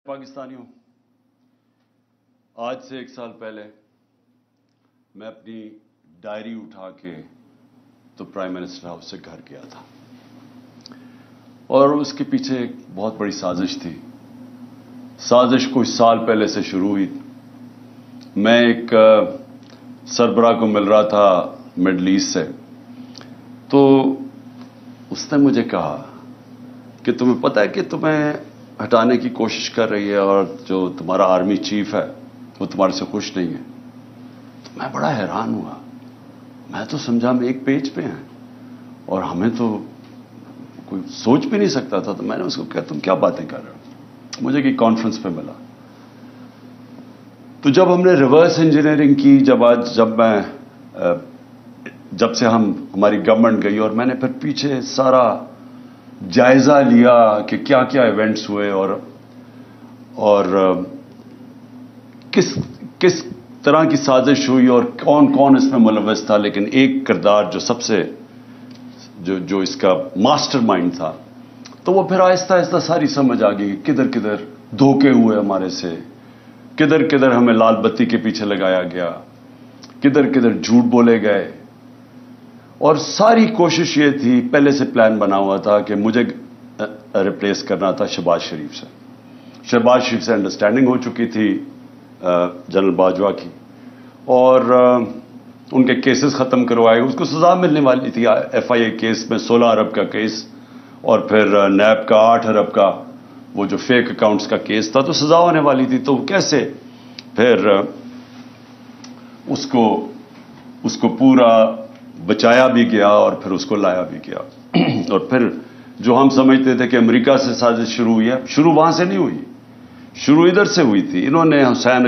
پاکستانیوں، آج سے 1 سال پہلے میں اپنی ڈائری اٹھا کے تو پرائم منسٹر ہاؤس سے گھر گیا تھا، اور اس کے پیچھے ایک بہت بڑی سازش تھی۔ سازش کوئی سال پہلے سے شروع ہوئی۔ میں ایک سربراہ کو مل رہا تھا مڈل ایسٹ سے، تو اس نے مجھے کہا کہ تمہیں پتہ ہے کہ تمہیں ہٹانے کی کوشش کر رہی ہے اور جو تمہارا آرمی چیف ہے وہ تمہارے سے خوش نہیں ہے۔ تو میں بڑا حیران ہوا، میں تو سمجھا ہم ایک پیج پہ ہیں اور ہمیں تو کوئی سوچ بھی نہیں سکتا تھا۔ تو میں نے اس کو کہا تم کیا باتیں کر رہے ہو؟ مجھے کہ کانفرنس پہ ملا، تو جب ہم نے ریورس انجینئرنگ کی، جب سے ہماری گورنمنٹ گئی اور میں نے پھر پیچھے سارا جائزہ لیا کہ کیا کیا ایونٹس ہوئے اور کس طرح کی سازش ہوئی اور کون کون اس میں ملوث تھا، لیکن ایک کردار جو سب سے جو اس کا ماسٹر مائنڈ تھا، تو وہ پھر آہستہ آہستہ ساری سمجھ آ گئی کہ کدھر کدھر دھوکے ہوئے ہمارے سے، کدھر کدھر ہمیں لال بتی کے پیچھے لگایا گیا، کدھر کدھر جھوٹ بولے گئے۔ اور ساری کوشش یہ تھی، پہلے سے پلان بنا ہوا تھا کہ مجھے ریپلیس کرنا تھا شہباز شریف سے۔ شہباز شریف سے انڈرسٹینڈنگ ہو چکی تھی جنرل باجوہ کی، اور ان کے کیسز ختم کروائے، اس کو سزا ملنے والی تھی۔ FIA کیس میں 16 ارب کا کیس، اور پھر نیب کا 8 ارب کا وہ جو فیک اکاؤنٹس کا کیس تھا، تو سزا ہونے والی تھی۔ تو کیسے پھر اس کو پورا بچایا بھی گیا اور پھر اس کو لایا بھی گیا۔ اور پھر جو ہم سمجھتے تھے کہ امریکہ سے سازش شروع ہوئی ہے، شروع وہاں سے نہیں ہوئی، شروع ادھر سے ہوئی تھی۔ انہوں نے حسین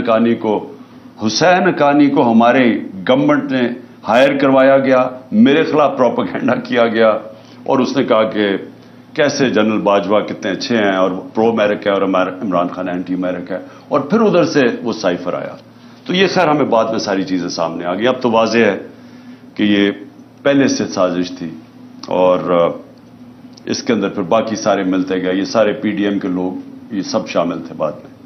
حقانی کو ہمارے گورنمنٹ نے ہائر کروایا گیا، میرے خلاف پروپیگنڈا کیا گیا، اور اس نے کہا کہ کیسے جنرل باجوہ کتنے اچھے ہیں اور پرو امریکہ ہے اور عمران خان اینٹی امریکہ ہے، اور پھر ادھر سے وہ سائفر آیا۔ تو یہ خیر ہمیں بعد میں ساری چیزیں سامنے آ گئی۔ اب تو واضح ہے کہ یہ پہلے سے سازش تھی، اور اس کے اندر پھر باقی سارے ملتے گئے، یہ سارے PDM کے لوگ، یہ سب شامل تھے بعد میں۔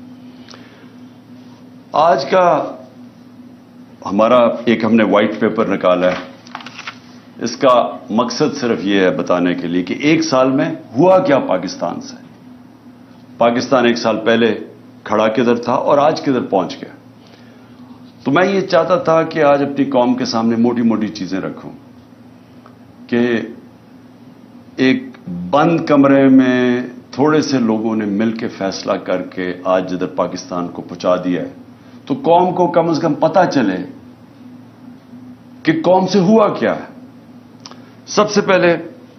آج کا ہمارا ہم نے وائٹ پیپر نکالا ہے، اس کا مقصد صرف یہ ہے بتانے کے لیے کہ 1 سال میں ہوا کیا پاکستان سے، پاکستان 1 سال پہلے کھڑا کدھر تھا اور آج کدھر پہنچ گیا۔ تو میں یہ چاہتا تھا کہ آج اپنی قوم کے سامنے موٹی موٹی چیزیں رکھوں کہ ایک بند کمرے میں تھوڑے سے لوگوں نے مل کے فیصلہ کر کے آج جدھر پاکستان کو پہنچا دیا ہے، تو قوم کو کم از کم پتہ چلے کہ قوم سے ہوا کیا ہے۔ سب سے پہلے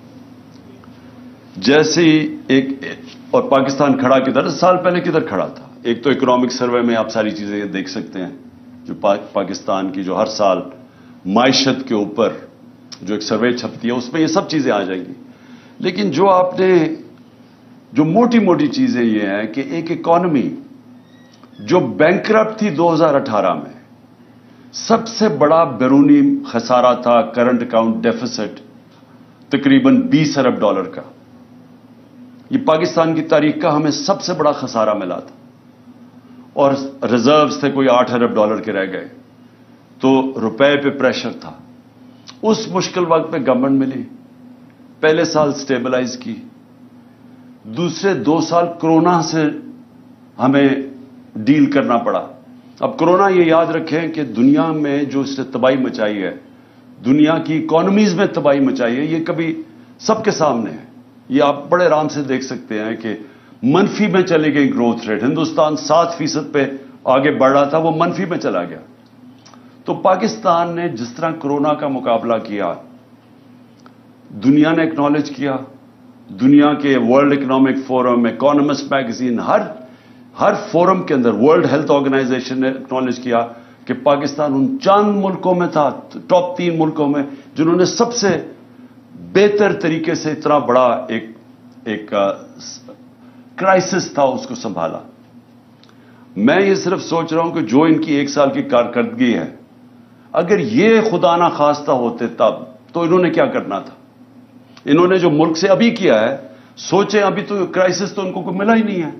جیسے اور پاکستان کھڑا کدھر، سال پہلے کدھر کھڑا تھا؟ ایک تو اکنامک سروے میں آپ ساری چیزیں دیکھ سکتے ہیں، جو پاکستان کی جو ہر سال معیشت کے اوپر جو ایک سروے چھپتی ہے، اس میں یہ سب چیزیں آ جائیں گی۔ لیکن جو موٹی موٹی چیزیں یہ ہیں کہ ایک اکانومی جو بینکرپٹ تھی 2018 میں، سب سے بڑا بیرونی خسارہ تھا، کرنٹ اکاؤنٹ ڈیفیسٹ تقریباً 20 ارب ڈالر کا۔ یہ پاکستان کی تاریخ کا ہمیں سب سے بڑا خسارہ ملا تھا، اور ریزروز تھے کوئی 8 ارب ڈالر کے رہ گئے، تو روپے پہ پریشر تھا۔ اس مشکل وقت پہ گورنمنٹ ملی، پہلے سال سٹیبلائز کی، دوسرے 2 سال کرونا سے ہمیں ڈیل کرنا پڑا۔ اب کرونا یہ یاد رکھیں کہ دنیا میں جو اس نے تباہی مچائی ہے، دنیا کی اکانومیز میں تباہی مچائی ہے، یہ کبھی سب کے سامنے ہے۔ یہ آپ بڑے آرام سے دیکھ سکتے ہیں کہ منفی میں چلی گئی گروتھ ریٹ، ہندوستان 7% پہ آگے بڑھ رہا تھا، وہ منفی میں چلا گیا۔ تو پاکستان نے جس طرح کرونا کا مقابلہ کیا، دنیا نے اکنالج کیا، دنیا کے World Economic Forum, Economist magazine, ہر فورم کے اندر، ورلڈ ہیلتھ آرگنائزیشن نے اکنالج کیا کہ پاکستان ان چند ملکوں میں تھا، ٹاپ 3 ملکوں میں، جنہوں نے سب سے بہتر طریقے سے اتنا بڑا ایک کرائسس تھا اس کو سنبھالا۔ میں یہ صرف سوچ رہا ہوں کہ جو ان کی 1 سال کی کارکردگی ہے، اگر یہ خدا نہ خواستہ ہوتے تب تو انہوں نے کیا کرنا تھا؟ انہوں نے جو ملک سے ابھی کیا ہے، سوچیں ابھی تو کرائسس تو ان کو کوئی ملا ہی نہیں ہے،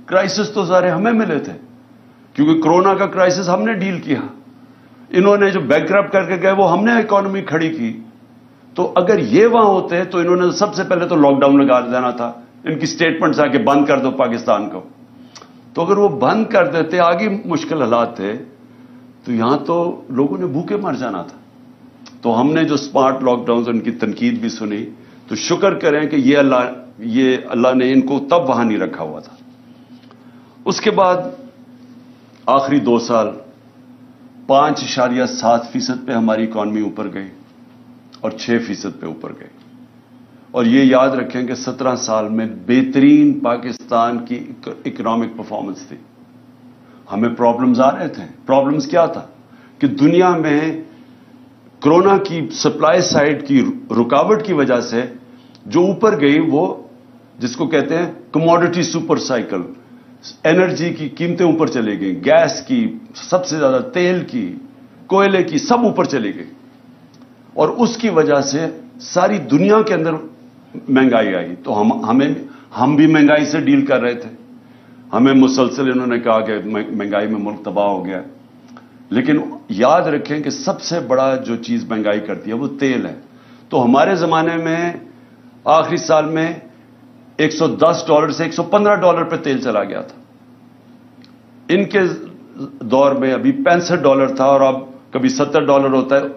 کرائسس تو سارے ہمیں ملے تھے کیونکہ کورونا کا کرائسس ہم نے ڈیل کیا. انہوں نے جو بینکرپٹ کر کے گئے وہ ہم نے اکانومی کھڑی کی. تو اگر یہ وہاں ہوتے تو انہوں نے سب سے پہلے تو لاک ڈاؤن لگا دینا تھا. ان کی سٹیٹمنٹس آ کے بند کر دو پاکستان کو. تو اگر وہ بند کر دیتے, آگے مشکل حالات تھے, تو یہاں تو لوگوں نے بھوکے مر جانا تھا. تو ہم نے جو اسمارٹ لاک ڈاؤن ان کی تنقید بھی سنی, تو شکر کریں کہ یہ اللہ نے ان کو تب وہاں نہیں رکھا ہوا تھا. اس کے بعد آخری 2 سال 5.7% پہ ہماری اکانومی اوپر گئی اور 6% پہ اوپر گئی. اور یہ یاد رکھیں کہ 17 سال میں بہترین پاکستان کی اکنامک پرفارمنس تھی. ہمیں پرابلمز آ رہے تھے. پرابلمز کیا تھا کہ دنیا میں کورونا کی سپلائی سائڈ کی رکاوٹ کی وجہ سے جو اوپر گئی, وہ جس کو کہتے ہیں کموڈٹی سپر سائیکل, انرجی کی قیمتیں اوپر چلی گئیں, گیس کی سب سے زیادہ, تیل کی, کوئلے کی, سب اوپر چلی گئی. اور اس کی وجہ سے ساری دنیا کے اندر مہنگائی آئی. تو ہم بھی مہنگائی سے ڈیل کر رہے تھے. ہمیں مسلسل انہوں نے کہا کہ مہنگائی میں ملک تباہ ہو گیا. لیکن یاد رکھیں کہ سب سے بڑا جو چیز مہنگائی کرتی ہے وہ تیل ہے. تو ہمارے زمانے میں آخری سال میں $110 سے $115 پہ تیل چلا گیا تھا. ان کے دور میں ابھی $65 تھا, اور اب کبھی $70 ہوتا ہے,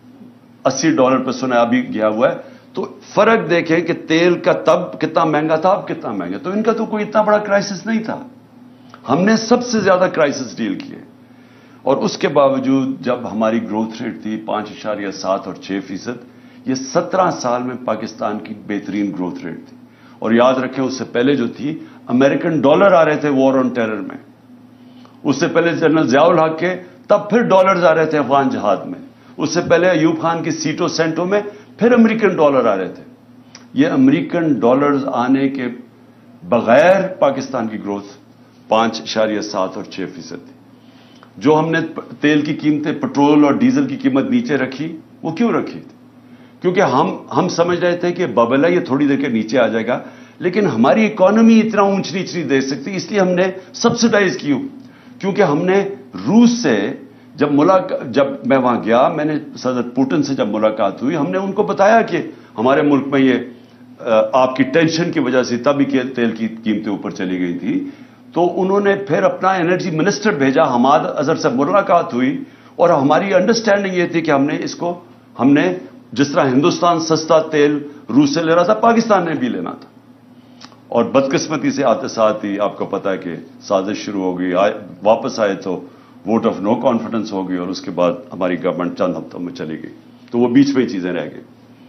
$80 پہ سنا ابھی گیا ہوا ہے. تو فرق دیکھیں کہ تیل کا تب کتنا مہنگا تھا, اب کتنا مہنگا. تو ان کا تو کوئی اتنا بڑا کرائسس نہیں تھا. ہم نے سب سے زیادہ کرائسس ڈیل کیے. اور اس کے باوجود جب ہماری گروتھ ریٹ تھی 5.7 اور 6%, یہ 17 سال میں پاکستان کی بہترین گروتھ ریٹ تھی. اور یاد رکھیں اس سے پہلے جو تھی امریکن ڈالر آ رہے تھے وار آن ٹیرر میں. اس سے پہلے جنرل ضیاء الحق کے تب پھر ڈالرز آ رہے تھے افغان جہاد میں. اس سے پہلے ایوب خان کی سیٹوں سینٹوں میں پھر امریکن ڈالر آ رہے تھے. یہ امریکن ڈالرز آنے کے بغیر پاکستان کی گروتھ 5.7 اور 6% تھی. جو ہم نے تیل کی قیمتیں, پٹرول اور ڈیزل کی قیمت نیچے رکھی, وہ کیوں رکھی تھی؟ کیونکہ ہم سمجھ رہے تھے کہ ببل ہے, یہ تھوڑی دیر کے نیچے آ جائے گا, لیکن ہماری اکانومی اتنا اونچ نیچ نہیں دے سکتی, اس لیے ہم نے سبسڈائز کی. کیونکہ ہم نے روس سے جب میں وہاں گیا, میں نے صدر پوٹن سے جب ملاقات ہوئی, ہم نے ان کو بتایا کہ ہمارے ملک میں یہ آپ کی ٹینشن کی وجہ سے تبھی تیل کی قیمتیں اوپر چلی گئی تھی. تو انہوں نے پھر اپنا انرجی منسٹر بھیجا, حماد اظہر سے ملاقات ہوئی, اور ہماری انڈرسٹینڈنگ یہ تھی کہ ہم نے جس طرح ہندوستان سستا تیل روس سے لے رہا تھا, پاکستان نے بھی لینا تھا. اور بدقسمتی سے آتے ساتھ ہی آپ کو پتا ہے کہ سازش شروع ہو گئی. واپس آئے تو ووٹ آف نو کانفیڈنس ہو گئی, اور اس کے بعد ہماری گورنمنٹ چند ہفتوں میں چلی گئی. تو وہ بیچ میں چیزیں رہ گئی.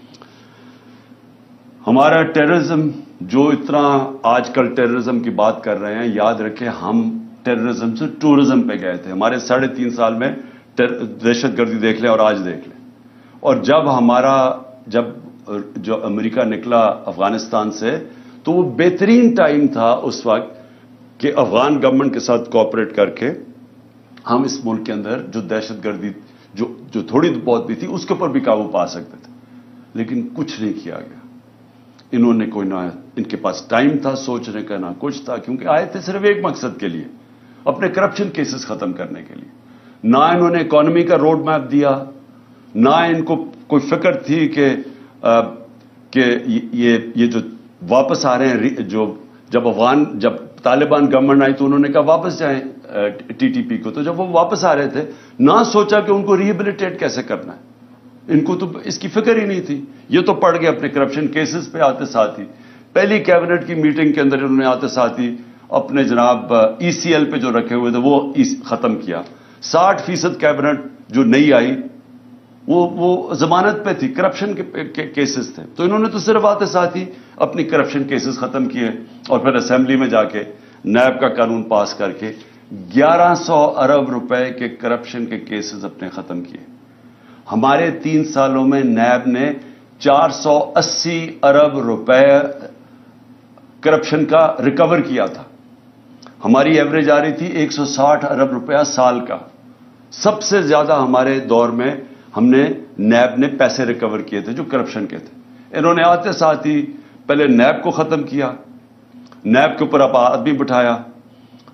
ہمارا ٹیررزم, جو اتنا آج کل ٹیررزم کی بات کر رہے ہیں, یاد رکھیں ہم ٹیررزم سے ٹورزم پہ گئے تھے. ہمارے 3.5 سال میں دہشت گردی دیکھ لیں اور آج دیکھ لیں. اور جب جو امریکہ نکلا افغانستان سے, تو وہ بہترین ٹائم تھا اس وقت کہ افغان گورنمنٹ کے ساتھ کوآپریٹ کر کے ہم اس ملک کے اندر جو دہشت گردی جو تھوڑی بہت بھی تھی اس کے اوپر بھی قابو پا سکتے تھے. لیکن کچھ نہیں کیا گیا. انہوں نے کوئی نہ, ان کے پاس ٹائم تھا سوچنے کا, نہ کچھ تھا, کیونکہ آئے تھے صرف ایک مقصد کے لیے, اپنے کرپشن کیسز ختم کرنے کے لیے. نہ انہوں نے اکانومی کا روڈ میپ دیا, نہ ان کو کوئی فکر تھی کہ یہ جو واپس آ رہے ہیں, جب طالبان گورنمنٹ آئی تو انہوں نے کہا واپس جائیں TTP کو. تو جب وہ واپس آ رہے تھے, نہ سوچا کہ ان کو ریہیبلیٹیٹ کیسے کرنا ہے. ان کو تو اس کی فکر ہی نہیں تھی. یہ تو پڑ گئے اپنے کرپشن کیسز پہ آتے ساتھ ہی. پہلی کیبنٹ کی میٹنگ کے اندر انہوں نے آتے ساتھ ہی اپنے جناب ECL پہ جو رکھے ہوئے تھے وہ ختم کیا. 60% کیبنٹ جو نئی آئی وہ ضمانت پہ تھی, کرپشن کے کیسز تھے. تو انہوں نے تو صرف آتے ساتھ ہی اپنی کرپشن کیسز ختم کیے, اور پھر اسمبلی میں جا کے نیب کا قانون پاس کر کے 1100 ارب روپے کے کرپشن کے کیسز اپنے ختم کیے. ہمارے 3 سالوں میں نیب نے 480 ارب روپے کرپشن کا ریکور کیا تھا. ہماری ایوریج آ رہی تھی 160 ارب روپیہ سال کا. سب سے زیادہ ہمارے دور میں ہم نے نیب نے پیسے ریکور کیے تھے جو کرپشن کے تھے. انہوں نے آتے ساتھ ہی پہلے نیب کو ختم کیا, نیب کے اوپر اب آدمی بٹھایا,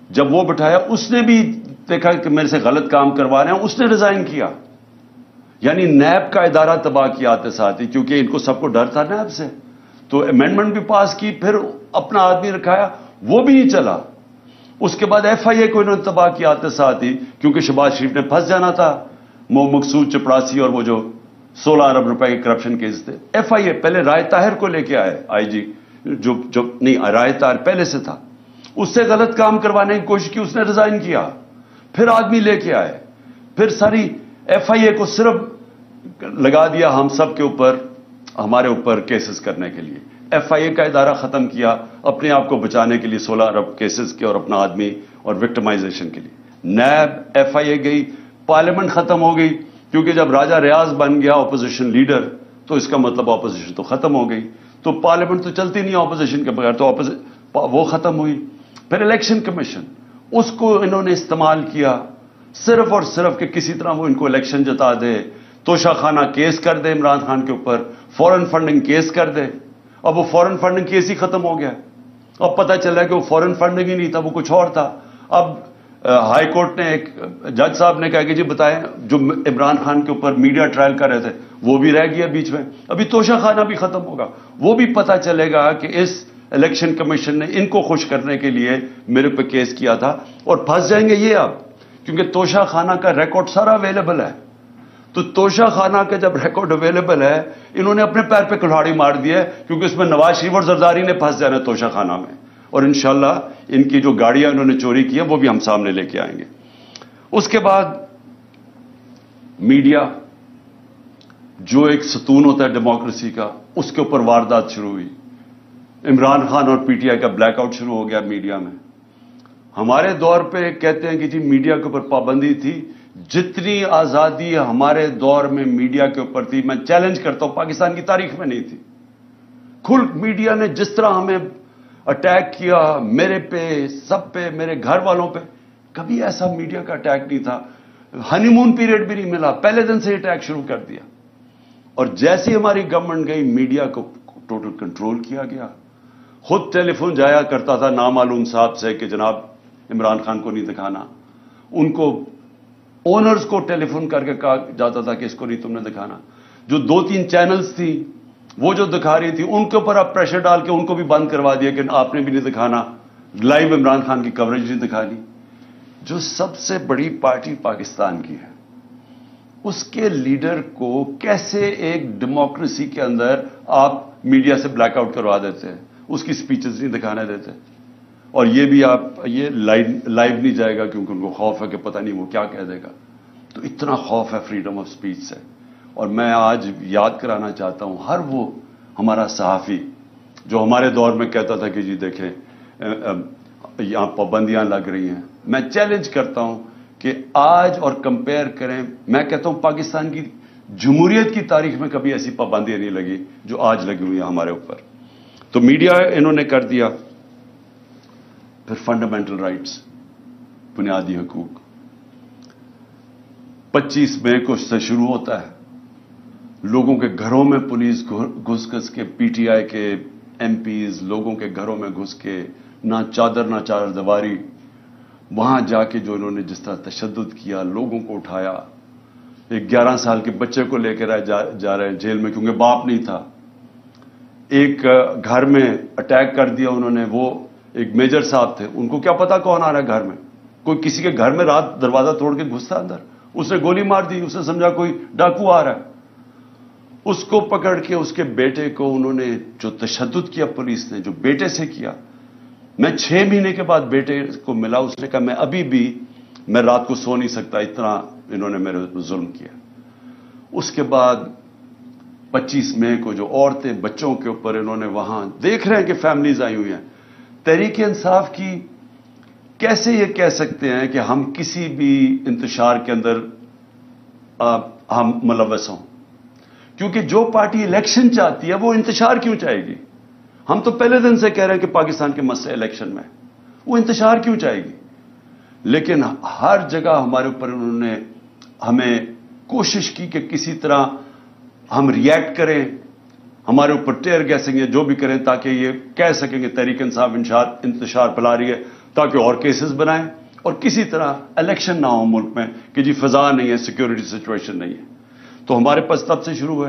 جب وہ بٹھایا اس نے بھی دیکھا کہ میرے سے غلط کام کروا رہے ہیں, اس نے ریزائن کیا. یعنی نیب کا ادارہ تباہ کیا آتے ساتھ ہی, کیونکہ ان کو سب کو ڈر تھا نیب سے, تو امینڈمنٹ بھی پاس کی, پھر اپنا آدمی رکھایا, وہ بھی نہیں چلا. اس کے بعد ایف آئی اے کو انہوں نے تباہ کیا آتے ساتھ ہی, کیونکہ شہباز شریف نے پھنس جانا تھا. مقصود چپڑاسی اور وہ جو 16 ارب روپے کے کرپشن کیس تھے. ایف آئی اے پہلے رائے طاہر کو لے کے آئے, آئی جی جو نہیں, رائے طاہر پہلے سے تھا, اس سے غلط کام کروانے کی کوشش کی, اس نے ریزائن کیا. پھر آدمی لے کے آئے, پھر ساری ایف آئی اے کو صرف لگا دیا ہم سب کے اوپر, ہمارے اوپر کیسز کرنے کے لیے. ایف آئی اے کا ادارہ ختم کیا اپنے آپ کو بچانے کے لیے 16 ارب کیسز کے اور اپنا آدمی اور وکٹمائزیشن کے لیے. نیب, ایف آئی اے گئی, پارلیمنٹ ختم ہو گئی, کیونکہ جب راجہ ریاض بن گیا اپوزیشن لیڈر تو اس کا مطلب اپوزیشن تو ختم ہو گئی, تو پارلیمنٹ تو چلتی نہیں اپوزیشن کے بغیر, تو وہ ختم ہوئی. پھر الیکشن کمیشن, اس کو انہوں نے استعمال کیا صرف اور صرف کہ کسی طرح وہ ان کو الیکشن جتا دے, توشہ خانہ کیس کر دے عمران خان کے اوپر, فورن فنڈنگ کیس کر دے. اب وہ فورن فنڈنگ کیس ہی ختم ہو گیا. اب پتہ چلا کہ وہ فورن فنڈنگ ہی نہیں تھا, وہ کچھ اور تھا. اب ہائی کورٹ نے, ایک جج صاحب نے کہا کہ جی بتائیں, جو عمران خان کے اوپر میڈیا ٹرائل کر رہے تھے وہ بھی رہ گیا بیچ میں. ابھی توشہ خانہ بھی ختم ہوگا, وہ بھی پتہ چلے گا کہ اس الیکشن کمیشن نے ان کو خوش کرنے کے لیے میرے پہ کیس کیا تھا, اور پھنس جائیں گے یہ اب, کیونکہ توشہ خانہ کا ریکارڈ سارا اویلیبل ہے. تو توشہ خانہ کا جب ریکارڈ اویلیبل ہے, انہوں نے اپنے پیر پہ کلہاڑی مار دی ہے, کیونکہ اس میں نواز شریف اور زرداری نے پھنس جانا ہے توشہ خانہ میں. اور انشاءاللہ ان کی جو گاڑیاں انہوں نے چوری کی ہیں وہ بھی ہم سامنے لے کے آئیں گے. اس کے بعد میڈیا جو ایک ستون ہوتا ہے ڈیموکریسی کا, اس کے اوپر واردات شروع ہوئی. عمران خان اور پی ٹی آئی کا بلیک آؤٹ شروع ہو گیا میڈیا میں. ہمارے دور پہ کہتے ہیں کہ جی میڈیا کے اوپر پابندی تھی, جتنی آزادی ہمارے دور میں میڈیا کے اوپر تھی, میں چیلنج کرتا ہوں پاکستان کی تاریخ میں نہیں تھی. کھل میڈیا نے جس طرح ہمیں اٹیک کیا, میرے پہ, سب پہ, میرے گھر والوں پہ, کبھی ایسا میڈیا کا اٹیک نہیں تھا. ہنی مون پیریڈ بھی نہیں ملا, پہلے دن سے اٹیک شروع کر دیا. اور جیسی ہماری گورنمنٹ گئی, میڈیا کو ٹوٹل کنٹرول کیا گیا. خود ٹیلی فون جایا کرتا تھا نامعلوم صاحب سے کہ جناب عمران خان کو نہیں دکھانا. ان کو اونرز کو ٹیلی فون کر کے کہا جاتا تھا کہ اس کو نہیں تم نے دکھانا. جو 2-3 چینلز تھی وہ جو دکھا رہی تھی, ان کے اوپر آپ پریشر ڈال کے ان کو بھی بند کروا دیا کہ آپ نے بھی نہیں دکھانا, لائیو عمران خان کی کوریج نہیں دکھانی. جو سب سے بڑی پارٹی پاکستان کی ہے, اس کے لیڈر کو کیسے ایک ڈیموکریسی کے اندر آپ میڈیا سے بلیک آؤٹ کروا دیتے ہیں, اس کی سپیچز نہیں دکھانے دیتے, اور یہ بھی آپ یہ لائیو نہیں جائے گا کیونکہ ان کو خوف ہے کہ پتہ نہیں وہ کیا کہہ دے گا. تو اتنا خوف ہے فریڈم آف سپیچ سے. اور میں آج یاد کرانا چاہتا ہوں ہر وہ ہمارا صحافی جو ہمارے دور میں کہتا تھا کہ جی دیکھیں یہاں پابندیاں لگ رہی ہیں, میں چیلنج کرتا ہوں کہ آج اور کمپیئر کریں. میں کہتا ہوں پاکستان کی جمہوریت کی تاریخ میں کبھی ایسی پابندیاں نہیں لگی جو آج لگی ہوئی ہیں ہمارے اوپر. تو میڈیا انہوں نے کر دیا. پھر فنڈامنٹل رائٹس, بنیادی حقوق. 25 مئی کو سے شروع ہوتا ہے. لوگوں کے گھروں میں پولیس گھس کے, پی ٹی آئی کے ایم پیز لوگوں کے گھروں میں گھس کے, نہ چادر نہ چادر دیواری, وہاں جا کے جو انہوں نے جس طرح تشدد کیا, لوگوں کو اٹھایا. ایک 11 سال کے بچے کو لے کے جا رہے ہیں جیل میں کیونکہ باپ نہیں تھا. ایک گھر میں اٹیک کر دیا انہوں نے, وہ ایک میجر صاحب تھے, ان کو کیا پتا کون آ رہا ہے گھر میں. کوئی کسی کے گھر میں رات دروازہ توڑ کے گھستا اندر, اس نے گولی مار دی, اس نے سمجھا کوئی ڈاکو آ رہا ہے. اس کو پکڑ کے اس کے بیٹے کو انہوں نے جو تشدد کیا پولیس نے, جو بیٹے سے کیا. میں 6 مہینے کے بعد بیٹے کو ملا, اس نے کہا میں ابھی بھی میں رات کو سو نہیں سکتا, اتنا انہوں نے میرے ظلم کیا. اس کے بعد 25 مئی کو جو عورتیں بچوں کے اوپر انہوں نے, وہاں دیکھ رہے ہیں کہ فیملیز آئی ہوئی ہیں. تحریک انصاف کی کیسے یہ کہہ سکتے ہیں کہ ہم کسی بھی انتشار کے اندر ہم ملوث ہوں, کیونکہ جو پارٹی الیکشن چاہتی ہے وہ انتشار کیوں چاہے گی. ہم تو پہلے دن سے کہہ رہے ہیں کہ پاکستان کے مسئلے الیکشن میں, وہ انتشار کیوں چاہے گی. لیکن ہر جگہ ہمارے اوپر انہوں نے ہمیں کوشش کی کہ کسی طرح ہم ریئیکٹ کریں, ہمارے اوپر ٹیئر گیسنگ جو بھی کریں تاکہ یہ کہہ سکیں کہ تحریک انصاف انتشار پھیلا رہی ہے. تاکہ اور کیسز بنائیں اور کسی طرح الیکشن نہ ہو ملک میں کہ جی فضا نہیں ہے، سیکیورٹی سچویشن نہیں ہے. تو ہمارے پاس تب سے شروع ہوئے.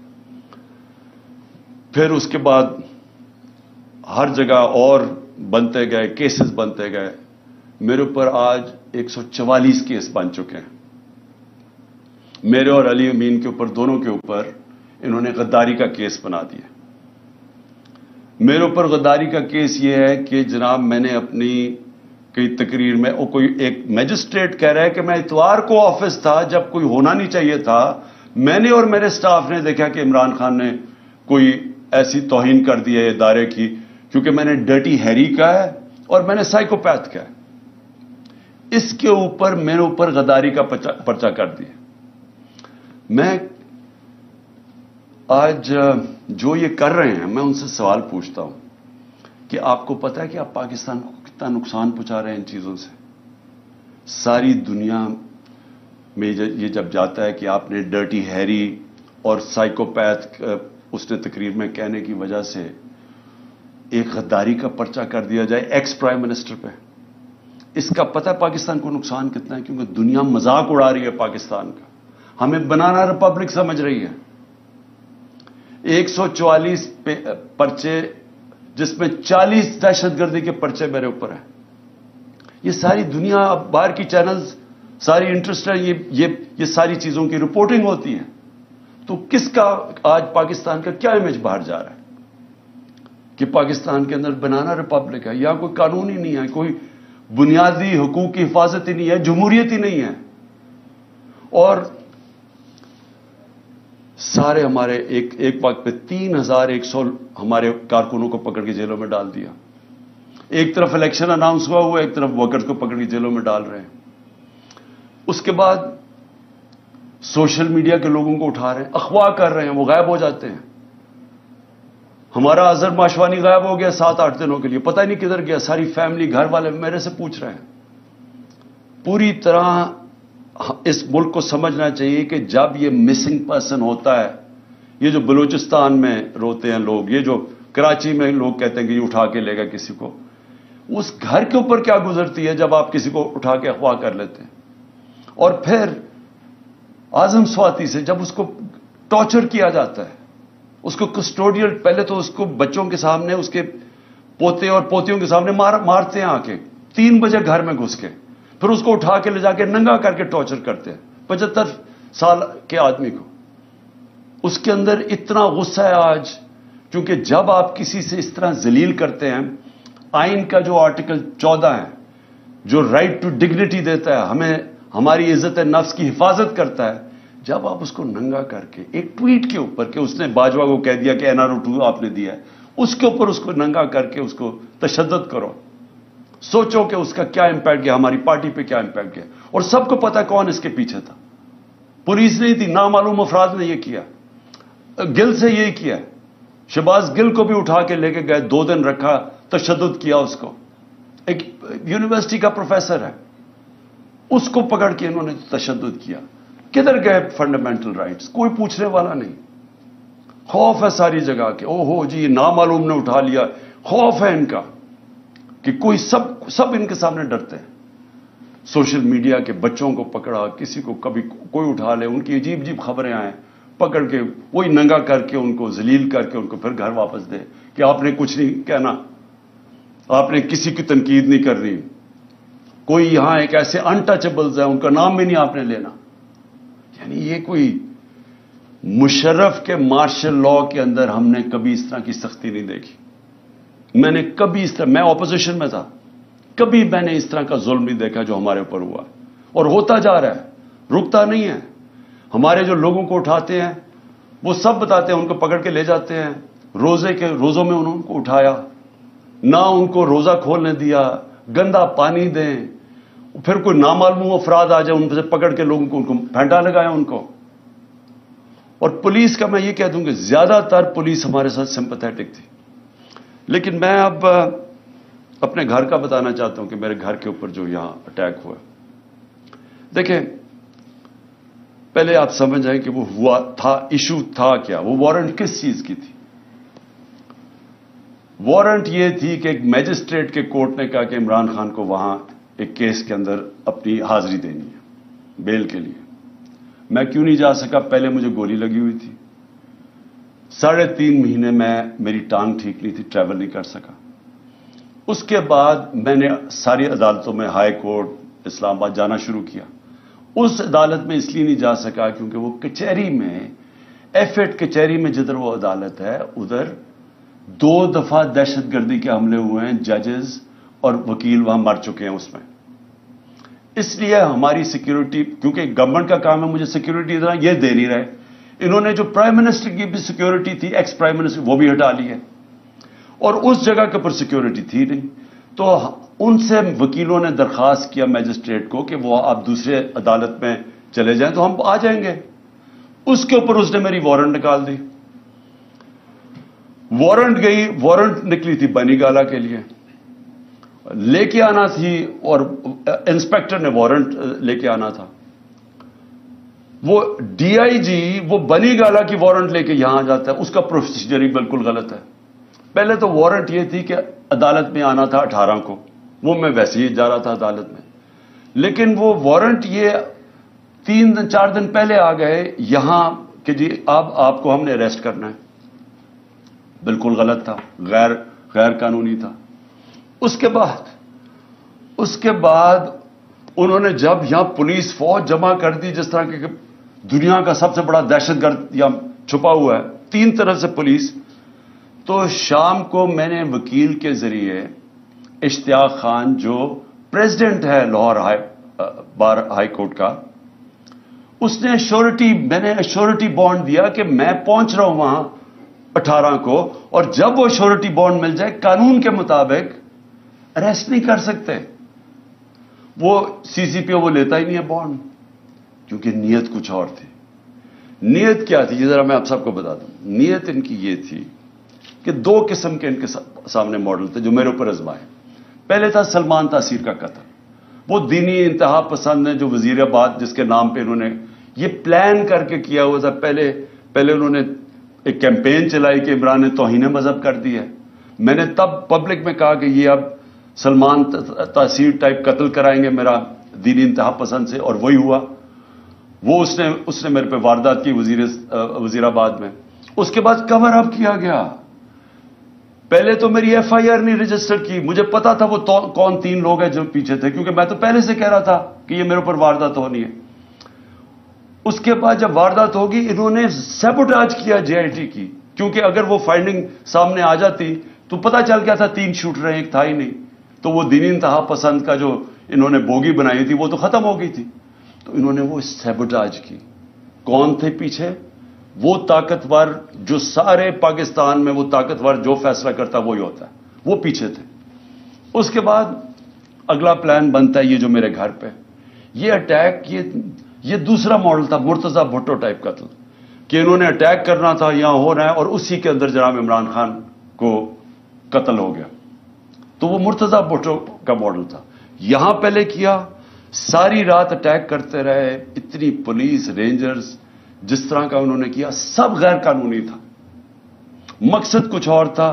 پھر اس کے بعد ہر جگہ اور بنتے گئے، کیسز بنتے گئے. میرے اوپر آج 144 کیس بن چکے ہیں. میرے اور علی امین کے اوپر، دونوں کے اوپر انہوں نے غداری کا کیس بنا دیا. میرے اوپر غداری کا کیس یہ ہے کہ جناب میں نے اپنی کئی تقریر میں، کوئی ایک میجسٹریٹ کہہ رہا ہے کہ میں اتوار کو آفس تھا جب کوئی ہونا نہیں چاہیے تھا. میں نے اور میرے سٹاف نے دیکھا کہ عمران خان نے کوئی ایسی توہین کر دی ہے ادارے کی، کیونکہ میں نے ڈرٹی ہیری کہا ہے اور میں نے سائیکوپیتھ کہا ہے. اس کے اوپر میرے اوپر غداری کا پرچہ کر دیا. میں آج جو یہ کر رہے ہیں، میں ان سے سوال پوچھتا ہوں کہ آپ کو پتا ہے کہ آپ پاکستان کو کتنا نقصان پہنچا رہے ہیں ان چیزوں سے؟ ساری دنیا میں یہ جب جاتا ہے کہ آپ نے ڈرٹی ہیری اور سائیکوپیتھ اس نے تقریر میں کہنے کی وجہ سے ایک غداری کا پرچہ کر دیا جائے ایکس پرائم منسٹر پہ. اس کا پتہ ہے پاکستان کو نقصان کتنا ہے؟ کیونکہ دنیا مذاق اڑا رہی ہے پاکستان کا، ہمیں بنانا ریپبلک سمجھ رہی ہے. 144 پرچے، جس میں 40 دہشت گردی کے پرچے میرے اوپر ہیں. یہ ساری دنیا، اب باہر کی چینلز ساری انٹرسٹ ہے، یہ ساری چیزوں کی رپورٹنگ ہوتی ہے. تو کس کا آج پاکستان کا کیا امیج باہر جا رہا ہے کہ پاکستان کے اندر بنانا ریپبلک ہے؟ یا کوئی قانون ہی نہیں ہے، کوئی بنیادی حقوق کی حفاظت ہی نہیں ہے، جمہوریت ہی نہیں ہے. اور سارے ہمارے ایک وقت پہ 3100 ہمارے کارکنوں کو پکڑ کے جیلوں میں ڈال دیا. ایک طرف الیکشن اناؤنس ہوا، ایک طرف ورکرز کو پکڑ کے جیلوں میں ڈال رہے ہیں. اس کے بعد سوشل میڈیا کے لوگوں کو اٹھا رہے ہیں، اغوا کر رہے ہیں، وہ غائب ہو جاتے ہیں. ہمارا اظہر ماشوانی غائب ہو گیا 7-8 دنوں کے لیے، پتہ ہی نہیں کدھر گیا. ساری فیملی، گھر والے میرے سے پوچھ رہے ہیں. پوری طرح اس ملک کو سمجھنا چاہیے کہ جب یہ مسنگ پرسن ہوتا ہے، یہ جو بلوچستان میں روتے ہیں لوگ، یہ جو کراچی میں لوگ کہتے ہیں کہ یہ اٹھا کے لے گا کسی کو، اس گھر کے اوپر کیا گزرتی ہے جب آپ کسی کو اٹھا کے اغوا کر لیتے ہیں. اور پھر اعظم سواتی سے جب اس کو ٹارچر کیا جاتا ہے، اس کو کسٹوڈیل، پہلے تو اس کو بچوں کے سامنے، اس کے پوتے اور پوتیوں کے سامنے مارتے ہیں آ کے 3 بجے گھر میں گھس کے، پھر اس کو اٹھا کے لے جا کے ننگا کر کے ٹارچر کرتے ہیں 75 سال کے آدمی کو. اس کے اندر اتنا غصہ ہے آج، کیونکہ جب آپ کسی سے اس طرح ذلیل کرتے ہیں، آئین کا جو آرٹیکل 14 ہے، جو رائٹ ٹو ڈگنیٹی دیتا ہے، ہمیں ہماری عزت نفس کی حفاظت کرتا ہے، جب آپ اس کو ننگا کر کے ایک ٹویٹ کے اوپر کہ اس نے باجوہ کو کہہ دیا کہ NRO 2 آپ نے دیا ہے، اس کے اوپر اس کو ننگا کر کے اس کو تشدد کرو، سوچو کہ اس کا کیا امپیکٹ گیا، ہماری پارٹی پہ کیا امپیکٹ گیا. اور سب کو پتا کون اس کے پیچھے تھا. پولیس نہیں تھی، نامعلوم افراد نے یہ کیا. گل سے یہی کیا. شہباز گل کو بھی اٹھا کے لے کے گئے، 2 دن رکھا، تشدد کیا اس کو. ایک یونیورسٹی کا پروفیسر ہے، اس کو پکڑ کے انہوں نے تشدد کیا. کدھر گئے فنڈامنٹل رائٹس؟ کوئی پوچھنے والا نہیں. خوف ہے ساری جگہ کہ او ہو جی نامعلوم نے اٹھا لیا. خوف ہے ان کا کہ کوئی سب ان کے سامنے ڈرتے ہیں. سوشل میڈیا کے بچوں کو پکڑا، کسی کو کبھی کوئی اٹھا لے، ان کی عجیب عجیب خبریں آئیں، پکڑ کے وہی ننگا کر کے ان کو ذلیل کر کے ان کو پھر گھر واپس دے کہ آپ نے کچھ نہیں کہنا، آپ نے کسی کی تنقید نہیں کرنی. کوئی یہاں ایک ایسے انٹچبلز ہیں، ان کا نام بھی نہیں آپ نے لینا. یعنی یہ کوئی مشرف کے مارشل لا کے اندر ہم نے کبھی اس طرح کی سختی نہیں دیکھی. میں نے کبھی اس طرح، میں اپوزیشن میں تھا، کبھی میں نے اس طرح کا ظلم نہیں دیکھا جو ہمارے اوپر ہوا اور ہوتا جا رہا ہے، رکتا نہیں ہے. ہمارے جو لوگوں کو اٹھاتے ہیں وہ سب بتاتے ہیں، ان کو پکڑ کے لے جاتے ہیں. روزوں میں انہوں کو اٹھایا، نہ ان کو روزہ کھولنے دیا، گندا پانی دیں، پھر کوئی نامعلوم افراد آ جائے، ان سے پکڑ کے لوگوں کو ان کو پھینٹا لگایا ان کو. اور پولیس کا میں یہ کہہ دوں کہ زیادہ تر پولیس ہمارے ساتھ سمپیتھیٹک تھی. لیکن میں اب اپنے گھر کا بتانا چاہتا ہوں کہ میرے گھر کے اوپر جو یہاں اٹیک ہوا. دیکھیں، پہلے آپ سمجھ جائیں کہ وہ ہوا تھا، ایشو تھا کیا، وہ وارنٹ کس چیز کی تھی. وارنٹ یہ تھی کہ ایک میجسٹریٹ کے کورٹ نے کہا کہ عمران خان کو وہاں ایک کیس کے اندر اپنی حاضری دینی ہے بیل کے لیے. میں کیوں نہیں جا سکا؟ پہلے مجھے گولی لگی ہوئی تھی. 3.5 مہینے میں میری ٹانگ ٹھیک نہیں تھی، ٹریول نہیں کر سکا. اس کے بعد میں نے ساری عدالتوں میں، ہائی کورٹ اسلام آباد جانا شروع کیا. اس عدالت میں اس لیے نہیں جا سکا کیونکہ وہ کچہری میں، ایف8 کچہری میں جدھر وہ عدالت ہے ادھر 2 دفعہ دہشت گردی کے حملے ہوئے ہیں. ججز اور وکیل وہاں مر چکے ہیں اس میں. اس لیے ہماری سیکیورٹی، کیونکہ گورنمنٹ کا کام ہے مجھے سیکیورٹی دینا، یہ دے نہیں رہے. انہوں نے جو پرائم منسٹر کی بھی سیکیورٹی تھی، ایکس پرائم منسٹر، وہ بھی ہٹا لی ہے، اور اس جگہ کے اوپر سیکیورٹی تھی نہیں. تو ان سے وکیلوں نے درخواست کیا میجسٹریٹ کو کہ وہ آپ دوسرے عدالت میں چلے جائیں تو ہم آ جائیں گے. اس کے اوپر اس نے میری وارنٹ نکال دی. وارنٹ گئی، وارنٹ نکلی تھی بنی گالا کے لیے، لے کے آنا تھی، اور انسپیکٹر نے وارنٹ لے کے آنا تھا. وہ ڈی آئی جی وہ بنی گالا کی وارنٹ لے کے یہاں جاتا ہے، اس کا پروسیجر ہی بالکل غلط ہے. پہلے تو وارنٹ یہ تھی کہ عدالت میں آنا تھا 18 کو، وہ میں ویسے ہی جا رہا تھا عدالت میں، لیکن وہ وارنٹ یہ 3-4 دن پہلے آ گئے یہاں کہ جی آپ کو ہم نے اریسٹ کرنا ہے. بالکل غلط تھا، غیر قانونی تھا. اس کے بعد انہوں نے جب یہاں پولیس فوج جمع کر دی، جس طرح کہ دنیا کا سب سے بڑا دہشت گرد یہاں چھپا ہوا ہے 3 طرف سے پولیس، تو شام کو میں نے وکیل کے ذریعے اشتیاق خان جو پریزیڈنٹ ہے لاہور ہائی کورٹ کا، اس نے میں نے ایشورٹی بانڈ دیا کہ میں پہنچ رہا ہوں وہاں 18 کو، اور جب وہ ایشورٹی بانڈ مل جائے قانون کے مطابق اریسٹ نہیں کر سکتے. وہ CCPO وہ لیتا ہی نہیں ہے بانڈ، کیونکہ نیت کچھ اور تھی. نیت کیا تھی یہ ذرا میں آپ سب کو بتا دوں. نیت ان کی یہ تھی کہ 2 قسم کے ان کے سامنے ماڈل تھے جو میرے اوپر آزمائے. پہلے تھا سلمان تاثیر کا قتل. وہ دینی انتہا پسند ہے جو وزیر آباد جس کے نام پہ انہوں نے یہ پلان کر کے کیا ہوا تھا. پہلے انہوں نے ایک کیمپین چلائی کہ عمران نے توہین مذہب کر دی ہے. میں نے تب پبلک میں کہا کہ یہ اب سلمان تاثیر ٹائپ قتل کرائیں گے میرا دینی انتہا پسند سے، اور وہی ہوا. وہ اس نے میرے پہ واردات کی وزیر آباد میں. اس کے بعد کور اپ کیا گیا. پہلے تو میری FIR نہیں رجسٹر کی. مجھے پتا تھا وہ کون 3 لوگ ہیں جو پیچھے تھے، کیونکہ میں تو پہلے سے کہہ رہا تھا کہ یہ میرے اوپر واردات ہونی ہے. اس کے بعد جب واردات ہوگی انہوں نے سیبوٹاج کیا JIT کی، کیونکہ اگر وہ فائنڈنگ سامنے آ جاتی تو پتا چل گیا تھا 3 شوٹر ہیں، ایک تھا ہی نہیں. تو وہ دینی انتہا پسند کا جو انہوں نے بوگی بنائی تھی وہ تو ختم ہو گئی تھی. تو انہوں نے وہ سیبوٹاج کی. کون تھے پیچھے؟ وہ طاقتور جو سارے پاکستان میں وہ طاقتور جو فیصلہ کرتا وہی ہوتا ہے، وہ پیچھے تھے. اس کے بعد اگلا پلان بنتا ہے یہ جو میرے گھر پہ یہ اٹیک، یہ دوسرا ماڈل تھا مرتضی بھٹو ٹائپ قتل، کہ انہوں نے اٹیک کرنا تھا، یہاں ہو رہا ہے، اور اسی کے اندر جناب عمران خان کو قتل ہو گیا. تو وہ مرتضی بھٹو کا ماڈل تھا. یہاں پہلے کیا، ساری رات اٹیک کرتے رہے، اتنی پولیس رینجرز جس طرح کا انہوں نے کیا سب غیر قانونی تھا. مقصد کچھ اور تھا.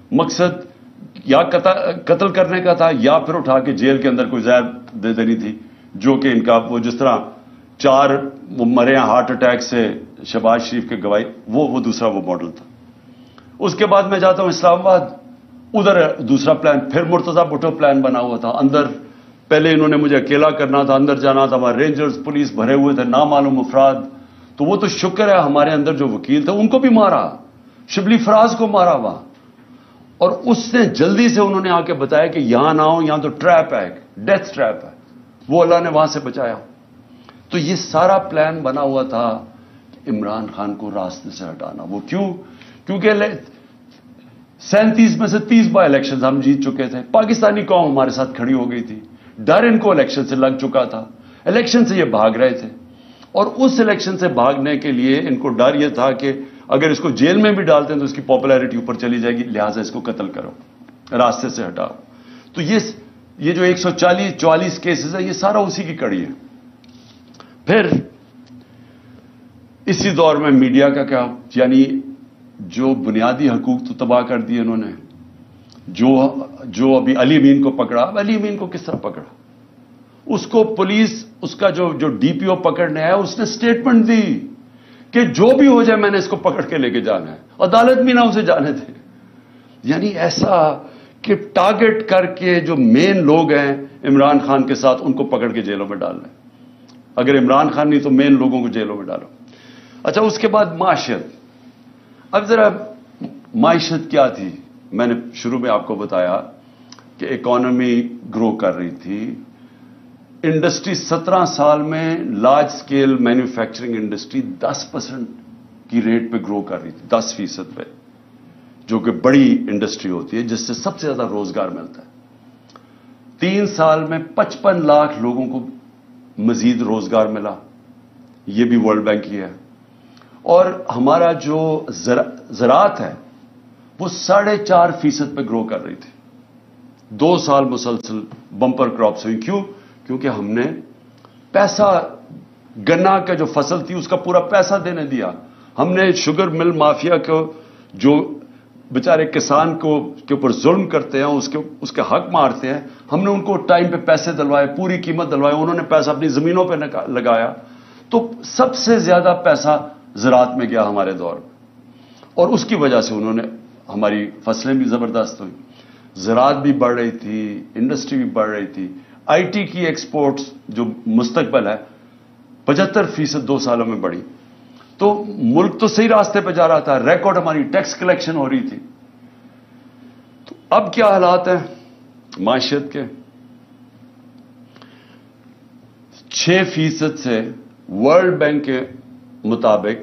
مقصد یا قتل کرنے کا تھا یا پھر اٹھا کے جیل کے اندر کوئی زہر دے دینی تھی، جو کہ ان کا وہ جس طرح 4 وہ مرے ہیں ہارٹ اٹیک سے شہباز شریف کے گواہی، وہ دوسرا وہ ماڈل تھا. اس کے بعد میں جاتا ہوں اسلام آباد، ادھر دوسرا پلان پھر مرتضی بھٹو پلان بنا ہوا تھا. اندر پہلے انہوں نے مجھے اکیلا کرنا تھا، اندر جانا تھا، وہاں رینجرز پولیس بھرے ہوئے تھے، نامعلوم افراد. تو وہ تو شکر ہے ہمارے اندر جو وکیل تھے ان کو بھی مارا، شبلی فراز کو مارا وہاں. اور اس نے جلدی سے انہوں نے آ کے بتایا کہ یہاں نہ ہو، یہاں تو ٹریپ ہے، ڈیتھ ٹریپ ہے. وہ اللہ نے وہاں سے بچایا. تو یہ سارا پلان بنا ہوا تھا عمران خان کو راستے سے ہٹانا. وہ کیونکہ 37 میں سے 30 بائی الیکشن ہم جیت چکے تھے. پاکستانی قوم ہمارے ساتھ کھڑی ہو گئی تھی. ڈر ان کو الیکشن سے لگ چکا تھا. الیکشن سے یہ بھاگ رہے تھے، اور اس الیکشن سے بھاگنے کے لیے ان کو ڈر یہ تھا کہ اگر اس کو جیل میں بھی ڈالتے ہیں تو اس کی پاپولیرٹی اوپر چلی جائے گی، لہٰذا اس کو قتل کرو، راستے سے ہٹاؤ. تو یہ جو 144 کیسز ہیں یہ سارا اسی کی کڑی ہے. پھر اسی دور میں میڈیا کا کیا، یعنی جو بنیادی حقوق تو تباہ کر دیے انہوں نے. جو ابھی علی امین کو پکڑا، علی امین کو کس طرح پکڑا؟ اس کو پولیس، اس کا جو ڈی پی او پکڑنے آیا، اس نے سٹیٹمنٹ دی کہ جو بھی ہو جائے میں نے اس کو پکڑ کے لے کے جانا ہے، عدالت بھی نہ اسے جانے دے. یعنی ایسا کہ ٹارگٹ کر کے جو مین لوگ ہیں عمران خان کے ساتھ، ان کو پکڑ کے جیلوں میں ڈالنا ہے. اگر عمران خان نہیں تو مین لوگوں کو جیلوں میں ڈالو. اچھا، اس کے بعد معاشیت. اب ذرا معیشت کیا تھی؟ میں نے شروع میں آپ کو بتایا کہ اکانومی گرو کر رہی تھی. انڈسٹری 17 سال میں لارج سکیل مینوفیکچرنگ انڈسٹری 10% کی ریٹ پہ گرو کر رہی تھی، 10% پہ، جو کہ بڑی انڈسٹری ہوتی ہے جس سے سب سے زیادہ روزگار ملتا ہے. 3 سال میں 55 لاکھ لوگوں کو مزید روزگار ملا. یہ بھی ورلڈ بینک کی ہے. اور ہمارا جو زراعت ہے وہ 4.5% پہ گرو کر رہی تھی. 2 سال مسلسل بمپر کراپس ہوئی. کیوں؟ کیونکہ ہم نے پیسہ، گنا کا جو فصل تھی اس کا پورا پیسہ دینے دیا. ہم نے شوگر مل مافیا کو، جو بیچارے کسان کو کے اوپر ظلم کرتے ہیں، اس کے حق مارتے ہیں، ہم نے ان کو ٹائم پہ پیسے دلوائے، پوری قیمت دلوائے. انہوں نے پیسہ اپنی زمینوں پہ لگایا. تو سب سے زیادہ پیسہ زراعت میں گیا ہمارے دور میں، اور اس کی وجہ سے انہوں نے، ہماری فصلیں بھی زبردست ہوئی، زراعت بھی بڑھ رہی تھی، انڈسٹری بھی بڑھ رہی تھی. آئی ٹی کی ایکسپورٹس جو مستقبل ہے 75% 2 سالوں میں بڑھی. تو ملک تو صحیح راستے پہ جا رہا تھا. ریکارڈ ہماری ٹیکس کلیکشن ہو رہی تھی. تو اب کیا حالات ہیں معیشت کے؟ 6% سے ورلڈ بینک کے مطابق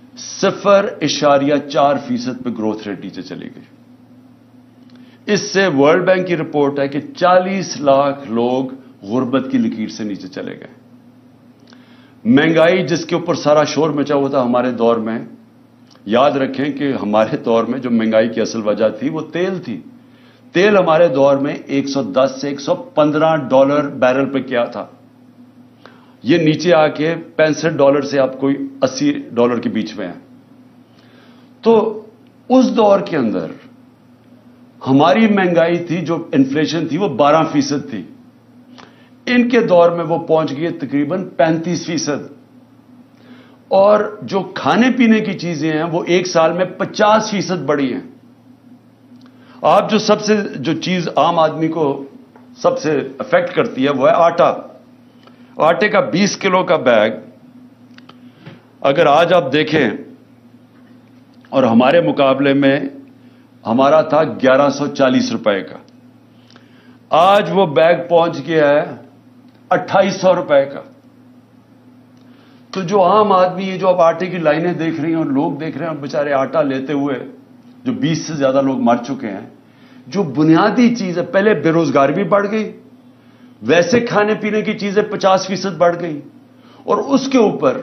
0.4% پہ گروتھ ریٹ نیچے چلی گئی. اس سے ورلڈ بینک کی رپورٹ ہے کہ 40 لاکھ لوگ غربت کی لکیر سے نیچے چلے گئے. مہنگائی جس کے اوپر سارا شور مچا ہوا تھا ہمارے دور میں، یاد رکھیں کہ ہمارے دور میں جو مہنگائی کی اصل وجہ تھی وہ تیل تھی. تیل ہمارے دور میں $110 سے $115 بیرل پہ کیا تھا. یہ نیچے آ کے $65 سے آپ کوئی $80 کے بیچ میں ہے. تو اس دور کے اندر ہماری مہنگائی تھی، جو انفلیشن تھی وہ 12% تھی. ان کے دور میں وہ پہنچ گئی تقریباً 35%. اور جو کھانے پینے کی چیزیں ہیں وہ 1 سال میں 50% بڑھی ہیں. آپ جو چیز عام آدمی کو سب سے افیکٹ کرتی ہے وہ ہے آٹا. آٹے کا 20 کلو کا بیگ اگر آج آپ دیکھیں، اور ہمارے مقابلے میں ہمارا تھا 1140 روپے کا، آج وہ بیگ پہنچ گیا ہے 2800 روپے کا. تو جو عام آدمی ہے، جو اب آٹے کی لائنیں دیکھ رہی ہیں اور لوگ دیکھ رہے ہیں بیچارے آٹا لیتے ہوئے، جو 20 سے زیادہ لوگ مر چکے ہیں. جو بنیادی چیز ہے، پہلے بے روزگاری بھی بڑھ گئی، ویسے کھانے پینے کی چیزیں 50% بڑھ گئی، اور اس کے اوپر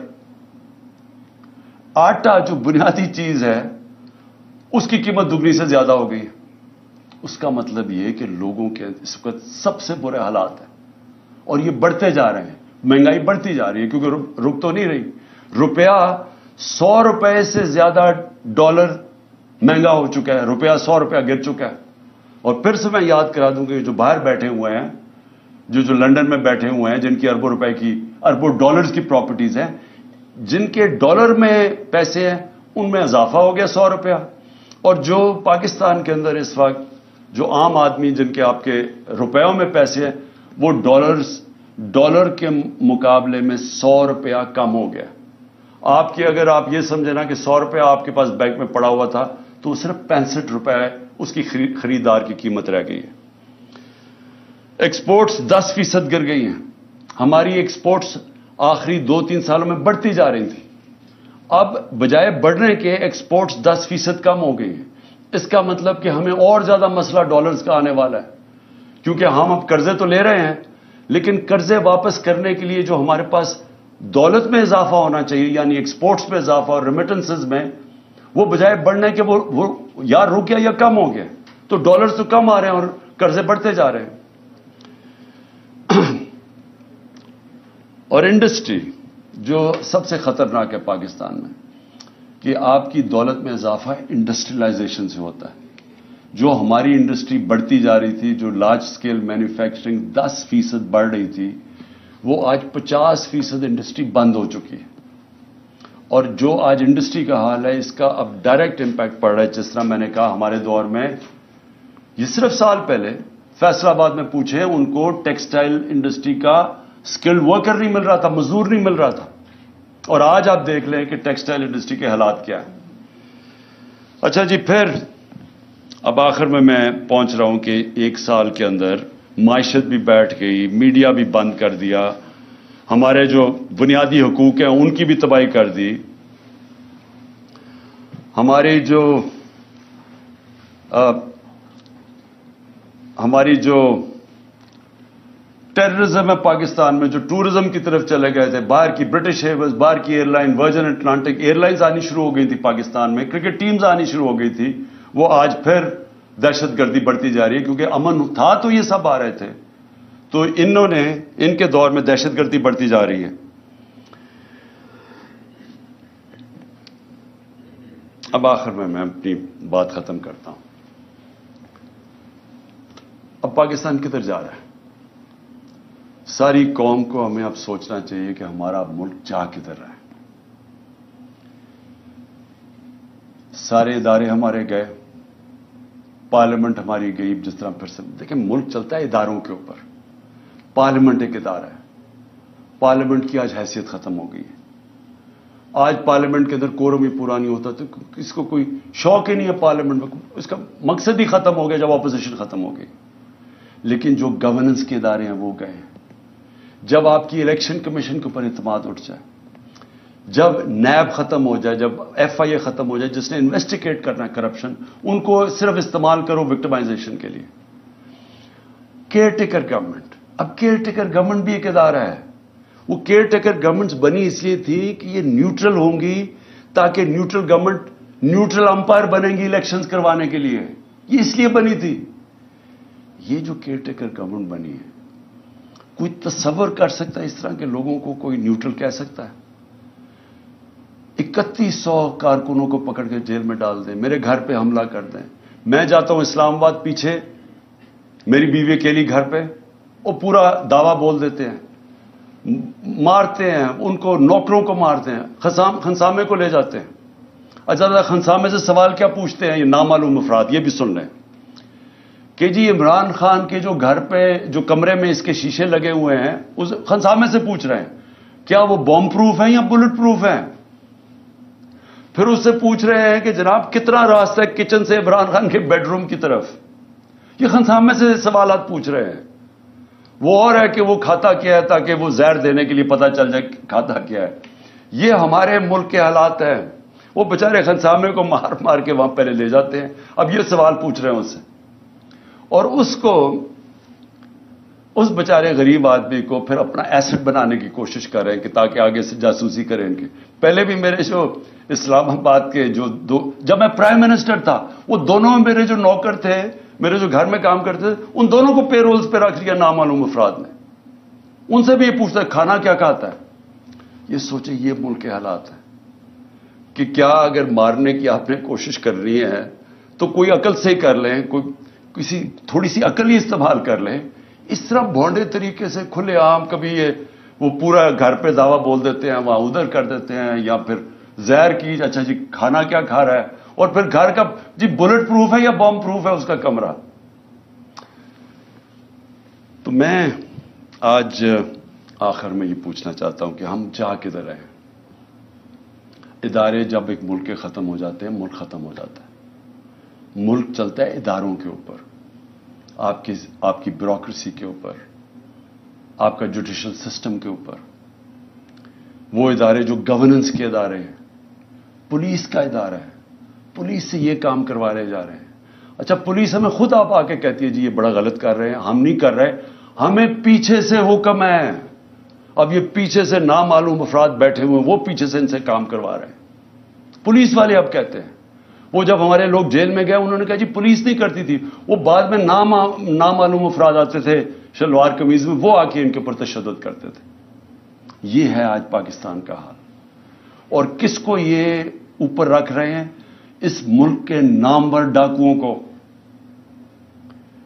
آٹا جو بنیادی چیز ہے اس کی قیمت دگنی سے زیادہ ہو گئی. اس کا مطلب یہ کہ لوگوں کے اس وقت سب سے برے حالات ہیں، اور یہ بڑھتے جا رہے ہیں. مہنگائی بڑھتی جا رہی ہے کیونکہ رک تو نہیں رہی. روپیہ 100 روپے سے زیادہ ڈالر مہنگا ہو چکا ہے. روپیہ 100 روپیہ گر چکا ہے. اور پھر سے میں یاد کرا دوں کہ جو باہر بیٹھے ہوئے ہیں، جو لندن میں بیٹھے ہوئے ہیں، جن کی اربوں روپے کی، اربوں ڈالرز کی پراپرٹیز ہیں، جن کے ڈالر میں پیسے ہیں، ان میں اضافہ ہو گیا 100 روپیہ. اور جو پاکستان کے اندر اس وقت جو عام آدمی جن کے آپ کے روپیوں میں پیسے ہیں، وہ ڈالر کے مقابلے میں 100 روپیہ کم ہو گیا. آپ کی اگر آپ یہ سمجھیں نا کہ 100 روپیہ آپ کے پاس بینک میں پڑا ہوا تھا، تو صرف 65 روپے اس کی خریدار کی قیمت رہ گئی ہے. ایکسپورٹس 10% گر گئی ہیں. ہماری ایکسپورٹس آخری 2-3 سالوں میں بڑھتی جا رہی تھی. اب بجائے بڑھنے کے ایکسپورٹس 10% کم ہو گئی ہیں. اس کا مطلب کہ ہمیں اور زیادہ مسئلہ ڈالرز کا آنے والا ہے، کیونکہ ہم اب قرضے تو لے رہے ہیں، لیکن قرضے واپس کرنے کے لیے جو ہمارے پاس دولت میں اضافہ ہونا چاہیے، یعنی ایکسپورٹس میں اضافہ اور ریمیٹنسز میں، وہ بجائے بڑھنے کے وہ یا رک گیا یا کم ہو گیا. تو ڈالرز تو کم آ رہے ہیں اور قرضے بڑھتے جا رہے ہیں. اور انڈسٹری جو سب سے خطرناک ہے پاکستان میں، کہ آپ کی دولت میں اضافہ انڈسٹریلائزیشن سے ہوتا ہے. جو ہماری انڈسٹری بڑھتی جا رہی تھی, جو لارج سکیل مینوفیکچرنگ 10% بڑھ رہی تھی, وہ آج 50% انڈسٹری بند ہو چکی ہے. اور جو آج انڈسٹری کا حال ہے, اس کا اب ڈائریکٹ امپیکٹ پڑ رہا ہے. جس طرح میں نے کہا, ہمارے دور میں یہ صرف سال پہلے فیصل آباد میں پوچھے, ان کو ٹیکسٹائل انڈسٹری کا اسکلڈ ورکر نہیں مل رہا تھا, مزدور نہیں مل رہا تھا. اور آج آپ دیکھ لیں کہ ٹیکسٹائل انڈسٹری کے حالات کیا ہیں. اچھا جی, پھر اب آخر میں پہنچ رہا ہوں کہ 1 سال کے اندر معیشت بھی بیٹھ گئی, میڈیا بھی بند کر دیا, ہمارے جو بنیادی حقوق ہیں ان کی بھی تباہی کر دی, ہماری جو ٹیررزم ہے پاکستان میں, جو ٹورزم کی طرف چلے گئے تھے, باہر کی برٹش ایئرویز, باہر کی airline, Virgin Atlantic airlines آنی شروع ہو گئی تھی پاکستان میں, کرکٹ ٹیمز آنی شروع ہو گئی تھی, وہ آج پھر دہشت گردی بڑھتی جا رہی ہے. کیونکہ امن تھا تو یہ سب آ رہے تھے, تو ان کے دور میں دہشت گردی بڑھتی جا رہی ہے. اب آخر میں اپنی بات ختم کرتا ہوں. اب پاکستان کدھر جا رہا ہے؟ ساری قوم کو ہمیں اب سوچنا چاہیے کہ ہمارا ملک جا کدھر رہا ہے. سارے ادارے ہمارے گئے, پارلیمنٹ ہماری گئی. جس طرح پھر سے دیکھیں, ملک چلتا ہے اداروں کے اوپر. پارلیمنٹ ایک ادارہ ہے, پارلیمنٹ کی آج حیثیت ختم ہو گئی ہے. آج پارلیمنٹ کے اندر کورم ہی پورا نہیں ہوتا, تو اس کو کوئی شوق ہی نہیں ہے پارلیمنٹ میں, اس کا مقصد ہی ختم ہو گیا جب اپوزیشن ختم ہو گئی. لیکن جو گورننس کے ادارے ہیں وہ گئے ہیں. جب آپ کی الیکشن کمیشن کے اوپر اعتماد اٹھ جائے, جب نیب ختم ہو جائے, جب FIA ختم ہو جائے, جس نے انویسٹیگیٹ کرنا ہے کرپشن, ان کو صرف استعمال کرو وکٹمائزیشن کے لیے. کیئر ٹیکر گورنمنٹ, اب کیئر ٹیکر گورنمنٹ بھی ایک ادارہ ہے. وہ کیئر ٹیکر گورنمنٹس بنی اس لیے تھی کہ یہ نیوٹرل ہوں گی, تاکہ نیوٹرل گورنمنٹ نیوٹرل امپائر بنیں گی الیکشنز کروانے کے لیے. یہ اس لیے بنی تھی. یہ جو کیئر ٹیکر گورنمنٹ بنی ہے, کوئی تصور کر سکتا ہے اس طرح کے لوگوں کو کوئی نیوٹرل کہہ سکتا ہے؟ 3100 کارکنوں کو پکڑ کے جیل میں ڈال دیں, میرے گھر پہ حملہ کر دیں. میں جاتا ہوں اسلام آباد, پیچھے میری بیوی اکیلی گھر پہ, وہ پورا دعویٰ بول دیتے ہیں, مارتے ہیں ان کو, نوکروں کو مارتے ہیں, خنسامے کو لے جاتے ہیں. اچھا, خنسامے سے سوال کیا پوچھتے ہیں یہ نامعلوم افراد؟ یہ بھی سن لیں کہ جی عمران خان کے جو گھر پہ جو کمرے میں اس کے شیشے لگے ہوئے ہیں, اس خنسامے سے پوچھ رہے ہیں کیا وہ بوم پروف ہیں یا بلٹ پروف ہیں. پھر اس سے پوچھ رہے ہیں کہ جناب کتنا راستہ ہے کچن سے عمران خان کے بیڈ روم کی طرف. یہ خنسامے سے سوالات پوچھ رہے ہیں. وہ اور ہے کہ وہ کھاتا کیا ہے, تاکہ وہ زہر دینے کے لیے پتہ چل جائے کھاتا کیا ہے. یہ ہمارے ملک کے حالات ہیں. وہ بیچارے خنسامے کو مار مار کے وہاں پہلے لے جاتے ہیں. اب یہ سوال پوچھ رہے ہیں اس سے, اور اس بیچارے غریب آدمی کو پھر اپنا ایسٹ بنانے کی کوشش کر رہے ہیں کہ تاکہ آگے سے جاسوسی کریں ان کی. پہلے بھی میرے جو اسلام آباد کے جب میں پرائم منسٹر تھا, وہ دونوں میرے جو نوکر تھے, میرے جو گھر میں کام کرتے تھے, ان دونوں کو پے رولز پہ رکھ لیا نامعلوم افراد نے. ان سے بھی یہ پوچھتا ہے کھانا کیا کھاتا ہے. یہ سوچیں, یہ ملک کے حالات ہیں کہ کیا اگر مارنے کی آپ نے کوشش کر رہی ہے تو کوئی عقل سے کر لیں, کسی تھوڑی سی عقل ہی استعمال کر لیں. اس طرح بھونڈے طریقے سے کھلے عام کبھی وہ پورا گھر پہ دعویٰ بول دیتے ہیں, وہاں ادھر کر دیتے ہیں, یا پھر زہر کی, اچھا جی کھانا کیا کھا رہا ہے, اور پھر گھر کا جی بلٹ پروف ہے یا بم پروف ہے اس کا کمرہ. تو میں آج آخر میں یہ پوچھنا چاہتا ہوں کہ ہم جا کدھر رہے ہیں. ادارے جب ایک ملک کے ختم ہو جاتے ہیں, ملک ختم ہو جاتا ہے. ملک چلتا ہے اداروں کے اوپر, آپ کی بیوروکریسی کے اوپر, آپ کا جوڈیشل سسٹم کے اوپر. وہ ادارے جو گورننس کے ادارے ہیں, پولیس کا ادارہ ہے, پولیس سے یہ کام کروانے جا رہے ہیں. اچھا, پولیس ہمیں خود آپ آ کے کہتی ہے جی یہ بڑا غلط کر رہے ہیں, ہم نہیں کر رہے, ہمیں پیچھے سے حکم ہے. اب یہ پیچھے سے نامعلوم افراد بیٹھے ہوئے, وہ پیچھے سے ان سے کام کروا رہے ہیں. پولیس والے اب کہتے ہیں, وہ جب ہمارے لوگ جیل میں گئے انہوں نے کہا جی پولیس نہیں کرتی تھی, وہ بعد میں نامعلوم افراد آتے تھے شلوار قمیض میں, وہ آ کے ان کے اوپر تشدد کرتے تھے. یہ ہے آج پاکستان کا حال. اور کس کو یہ اوپر رکھ رہے ہیں؟ اس ملک کے نامور ڈاکوؤں کو,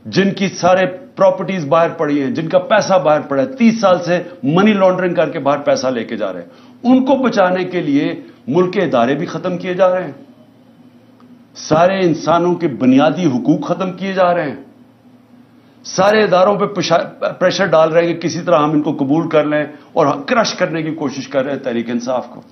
جن کی سارے پراپرٹیز باہر پڑی ہیں, جن کا پیسہ باہر پڑا ہے, 30 سال سے منی لانڈرنگ کر کے باہر پیسہ لے کے جا رہے ہیں, ان کو بچانے کے لیے ملک کے ادارے بھی ختم کیے جا رہے ہیں, سارے انسانوں کے بنیادی حقوق ختم کیے جا رہے ہیں, سارے اداروں پہ پریشر ڈال رہے ہیں کہ کسی طرح ہم ان کو قبول کر لیں اور کرش کرنے کی کوشش کر رہے ہیں تحریک انصاف کو.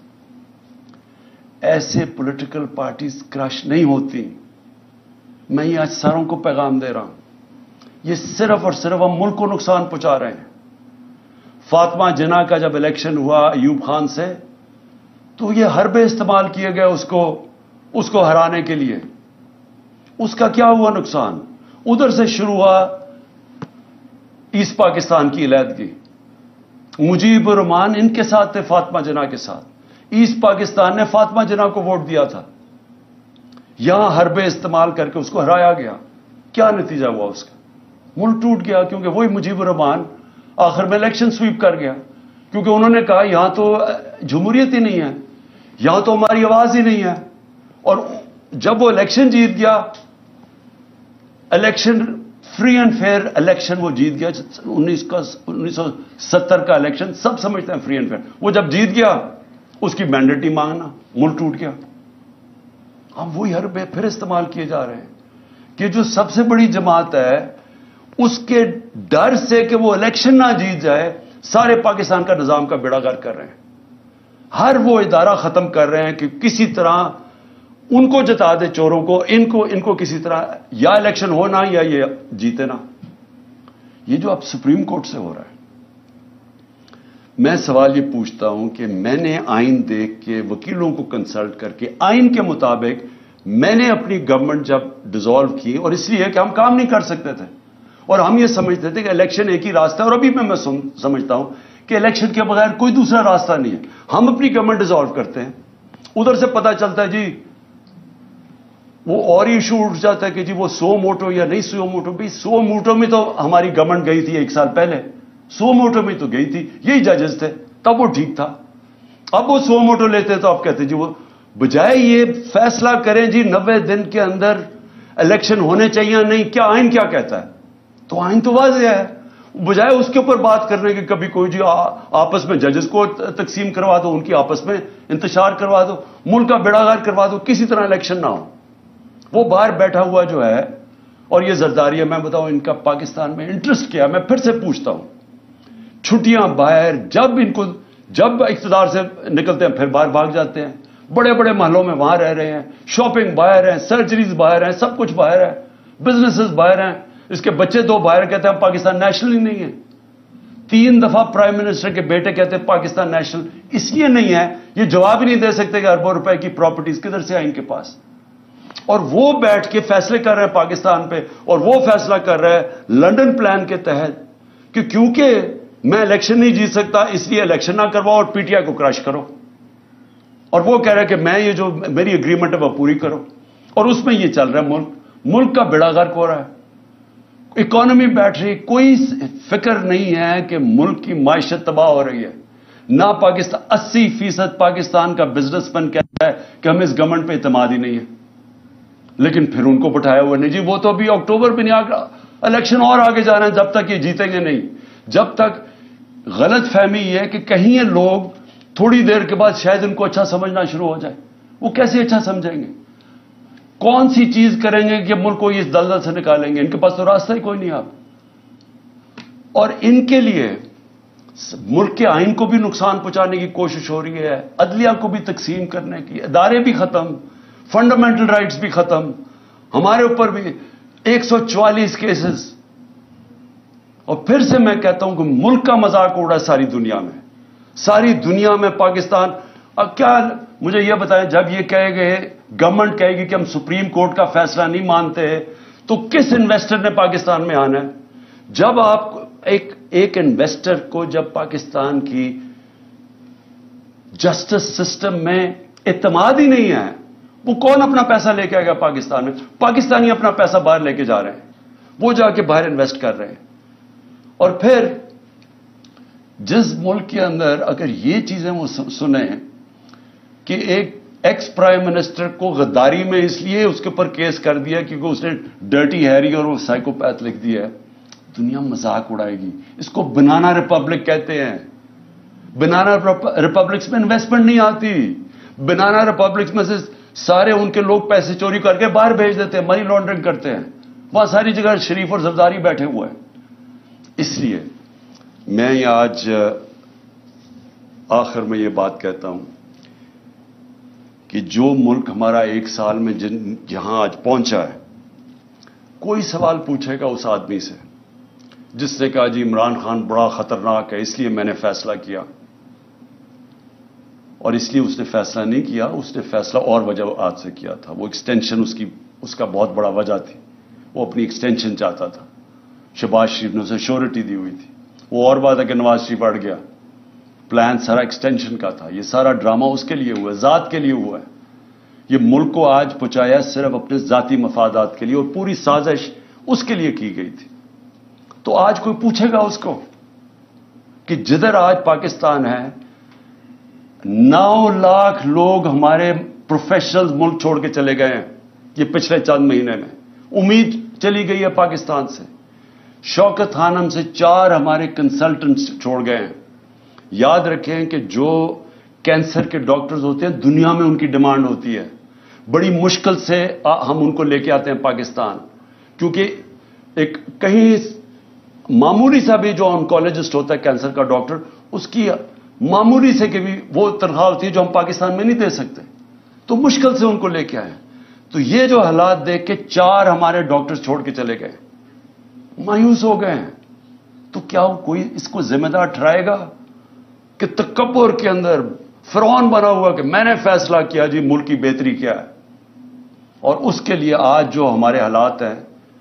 ایسے پولیٹیکل پارٹیز کرش نہیں ہوتی. میں یہ آج ساروں کو پیغام دے رہا ہوں, یہ صرف اور صرف ہم ملک کو نقصان پہنچا رہے ہیں. فاطمہ جناح کا جب الیکشن ہوا ایوب خان سے, تو یہ حربے استعمال کیے گئے اس کو ہرانے کے لیے. اس کا کیا ہوا نقصان؟ ادھر سے شروع ہوا ایسٹ پاکستان کی علیحدگی. مجیب الرحمان ان کے ساتھ تھے, فاطمہ جناح کے ساتھ. ایسٹ پاکستان نے فاطمہ جناح کو ووٹ دیا تھا. یہاں حربے استعمال کر کے اس کو ہرایا گیا. کیا نتیجہ ہوا اس کا؟ ملک ٹوٹ گیا, کیونکہ وہی مجیب الرحمان آخر میں الیکشن سویپ کر گیا, کیونکہ انہوں نے کہا یہاں تو جمہوریت ہی نہیں ہے, یہاں تو ہماری آواز ہی نہیں ہے. اور جب وہ الیکشن جیت گیا, election free and fair election وہ جیت گیا, 1970 کا الیکشن سب سمجھتے ہیں فری اینڈ فیئر. وہ جب جیت گیا, اس کی مینڈیٹ ہی مانگنا, ملک ٹوٹ گیا. اب وہی حربے پھر استعمال کیے جا رہے ہیں کہ جو سب سے بڑی جماعت ہے, اس کے ڈر سے کہ وہ الیکشن نہ جیت جائے, سارے پاکستان کا نظام کا بیڑا غرق کر رہے ہیں. ہر وہ ادارہ ختم کر رہے ہیں کہ کسی طرح ان کو جتا دے, چوروں کو, ان کو کسی طرح یا الیکشن ہونا یا یہ جیتے نا. یہ جو اب سپریم کورٹ سے ہو رہا ہے, میں سوال یہ پوچھتا ہوں کہ میں نے آئین دیکھ کے, وکیلوں کو کنسلٹ کر کے, آئین کے مطابق میں نے اپنی گورنمنٹ جب ڈیزالو کی, اور اس لیے کہ ہم کام نہیں کر سکتے تھے اور ہم یہ سمجھتے تھے کہ الیکشن ایک ہی راستہ ہے, اور ابھی میں سمجھتا ہوں کہ الیکشن کے بغیر کوئی دوسرا راستہ نہیں ہے. ہم اپنی گورنمنٹ ڈیزالو کرتے ہیں, ادھر سے پتہ چلتا ہے جی وہ اور ہی ایشو اٹھ جاتا ہے کہ جی وہ 100 موٹو یا نہیں 100 موٹو. بھی 100 موٹو میں تو ہماری گورنمنٹ گئی تھی 1 سال پہلے, 100 موٹو میں تو گئی تھی, یہی ججز تھے, تب وہ ٹھیک تھا. اب وہ 100 موٹو لیتے تو آپ کہتے جی وہ بجائے یہ فیصلہ کریں جی 90 دن کے اندر الیکشن ہونے چاہیے نہیں, کیا آئین کیا کہتا ہے؟ تو آئین تو واضح ہے. بجائے اس کے اوپر بات کرنے کے کبھی کوئی جی آپس میں ججز کو تقسیم کروا دو, ان کی آپس میں انتشار کروا دو, ملک کا بیڑا غرق کروا دو, کسی طرح الیکشن نہ ہو. وہ باہر بیٹھا ہوا جو ہے, اور یہ زرداری ہے, میں بتاؤں ان کا پاکستان میں انٹرسٹ کیا. میں پھر سے پوچھتا ہوں, چھٹیاں باہر, جب اقتدار سے نکلتے ہیں پھر باہر بھاگ جاتے ہیں, بڑے بڑے محلوں میں وہاں رہ رہے ہیں, شاپنگ باہر ہیں, سرجریز باہر ہیں, سب کچھ باہر ہے, بزنسز باہر ہیں. اس کے بچے 2 باہر کہتے ہیں پاکستان نیشنل ہی نہیں ہے. 3 دفعہ پرائم منسٹر کے بیٹے کہتے ہیں پاکستان نیشنل اس لیے نہیں ہے, یہ جواب ہی نہیں دے سکتے کہ اربوں روپے کی پراپرٹیز کدھر سے آئیں ان کے پاس. اور وہ بیٹھ کے فیصلے کر رہے ہیں پاکستان پہ, اور وہ فیصلہ کر رہے ہیں لنڈن پلان کے تحت کہ کیونکہ میں الیکشن نہیں جیت سکتا اس لیے الیکشن نہ کرواؤ اور پی ٹی آئی کو کرش کرو. اور وہ کہہ رہے ہیں کہ میں یہ جو میری اگریمنٹ ہے وہ پوری کرو, اور اس میں یہ چل رہا ہے. ملک کا بیڑا غرق ہو رہا ہے, اکانومی بیٹھ رہی, کوئی فکر نہیں ہے کہ ملک کی معیشت تباہ ہو رہی ہے. نہ پاکستان 80% پاکستان کا بزنس مین کہتا ہے کہ ہمیں اس گورنمنٹ پہ اعتماد ہی نہیں ہے, لیکن پھر ان کو بٹھایا ہوا نہیں جی وہ تو ابھی اکتوبر میں نہیں, الیکشن اور آگے جا رہے ہیں, جب تک یہ جیتیں گے نہیں, جب تک. غلط فہمی یہ ہے کہ کہیں یہ لوگ تھوڑی دیر کے بعد شاید ان کو اچھا سمجھنا شروع ہو جائے. وہ کیسے اچھا سمجھیں گے؟ کون سی چیز کریں گے کہ ملک کو اس دلدل سے نکالیں گے؟ ان کے پاس تو راستہ ہی کوئی نہیں. آپ اور ان کے لیے ملک کے آئین کو بھی نقصان پہنچانے کی کوشش ہو رہی ہے, عدلیہ کو بھی تقسیم کرنے کی, ادارے بھی ختم, فنڈامنٹل رائٹس بھی ختم, ہمارے اوپر بھی 144 کیسز. اور پھر سے میں کہتا ہوں کہ ملک کا مذاق اڑا ساری دنیا میں, ساری دنیا میں پاکستان. اب کیا مجھے یہ بتائیں, جب یہ کہے گئے گورنمنٹ کہے گی کہ ہم سپریم کورٹ کا فیصلہ نہیں مانتے, تو کس انویسٹر نے پاکستان میں آنا ہے؟ جب آپ ایک انویسٹر کو جب پاکستان کی جسٹس سسٹم میں اعتماد ہی نہیں ہے, وہ کون اپنا پیسہ لے کے آئے گا پاکستان میں؟ پاکستانی اپنا پیسہ باہر لے کے جا رہے ہیں, وہ جا کے باہر انویسٹ کر رہے ہیں. اور پھر جس ملک کے اندر اگر یہ چیزیں وہ سنیں کہ ایک ایکس پرائم منسٹر کو غداری میں اس لیے اس کے اوپر کیس کر دیا کیونکہ اس نے ڈرٹی ہیری اور وہ سائیکوپیتھ لکھ دیا ہے. دنیا مذاق اڑائے گی. اس کو بنانا ریپبلک کہتے ہیں. بنانا ریپبلکس میں انویسٹمنٹ نہیں آتی. بنانا ریپبلکس میں سے سارے ان کے لوگ پیسے چوری کر کے باہر بھیج دیتے ہیں, منی لانڈرنگ کرتے ہیں. وہاں ساری جگہ شریف اور زرداری بیٹھے ہوئے ہیں. اس لیے میں آج آخر میں یہ بات کہتا ہوں کہ جو ملک ہمارا ایک سال میں جہاں آج پہنچا ہے, کوئی سوال پوچھے گا اس آدمی سے جس نے کہا جی عمران خان بڑا خطرناک ہے اس لیے میں نے فیصلہ کیا, اور اس لیے اس نے فیصلہ نہیں کیا, اس نے فیصلہ اور وجوہات سے کیا تھا. وہ ایکسٹینشن اس کا بہت بڑا وجہ تھی. وہ اپنی ایکسٹینشن چاہتا تھا. شہباز شریف نے اسے شیورٹی دی ہوئی تھی. وہ اور بات ہے کہ نواز شریف اڑ گیا. پلان سارا ایکسٹینشن کا تھا. یہ سارا ڈرامہ اس کے لیے ہوا ہے, ذات کے لیے ہوا ہے. یہ ملک کو آج پہنچایا صرف اپنے ذاتی مفادات کے لیے, اور پوری سازش اس کے لیے کی گئی تھی. تو آج کوئی پوچھے گا اس کو کہ جدھر آج پاکستان ہے 9 لاکھ لوگ ہمارے پروفیشنلز ملک چھوڑ کے چلے گئے ہیں یہ پچھلے چند مہینے میں. امید چلی گئی ہے پاکستان سے. شوکت خانم سے 4 ہمارے کنسلٹنٹس چھوڑ گئے ہیں. یاد رکھیں کہ جو کینسر کے ڈاکٹرز ہوتے ہیں دنیا میں ان کی ڈیمانڈ ہوتی ہے. بڑی مشکل سے ہم ان کو لے کے آتے ہیں پاکستان, کیونکہ ایک کہیں معمولی سا بھی جو آنکولوجسٹ ہوتا ہے کینسر کا ڈاکٹر, اس کی معمولی سے کہ بھی وہ تنخواہ ہوتی ہے جو ہم پاکستان میں نہیں دے سکتے, تو مشکل سے ان کو لے کے آئے. تو یہ جو حالات دیکھ کے 4 ہمارے ڈاکٹرز چھوڑ کے چلے گئے, مایوس ہو گئے ہیں. تو کیا کوئی اس کو ذمہ دار ٹھہرائے گا کہ تکبر کے اندر فرعون بنا ہوا کہ میں نے فیصلہ کیا جی ملک کی بہتری کیا ہے, اور اس کے لیے آج جو ہمارے حالات ہیں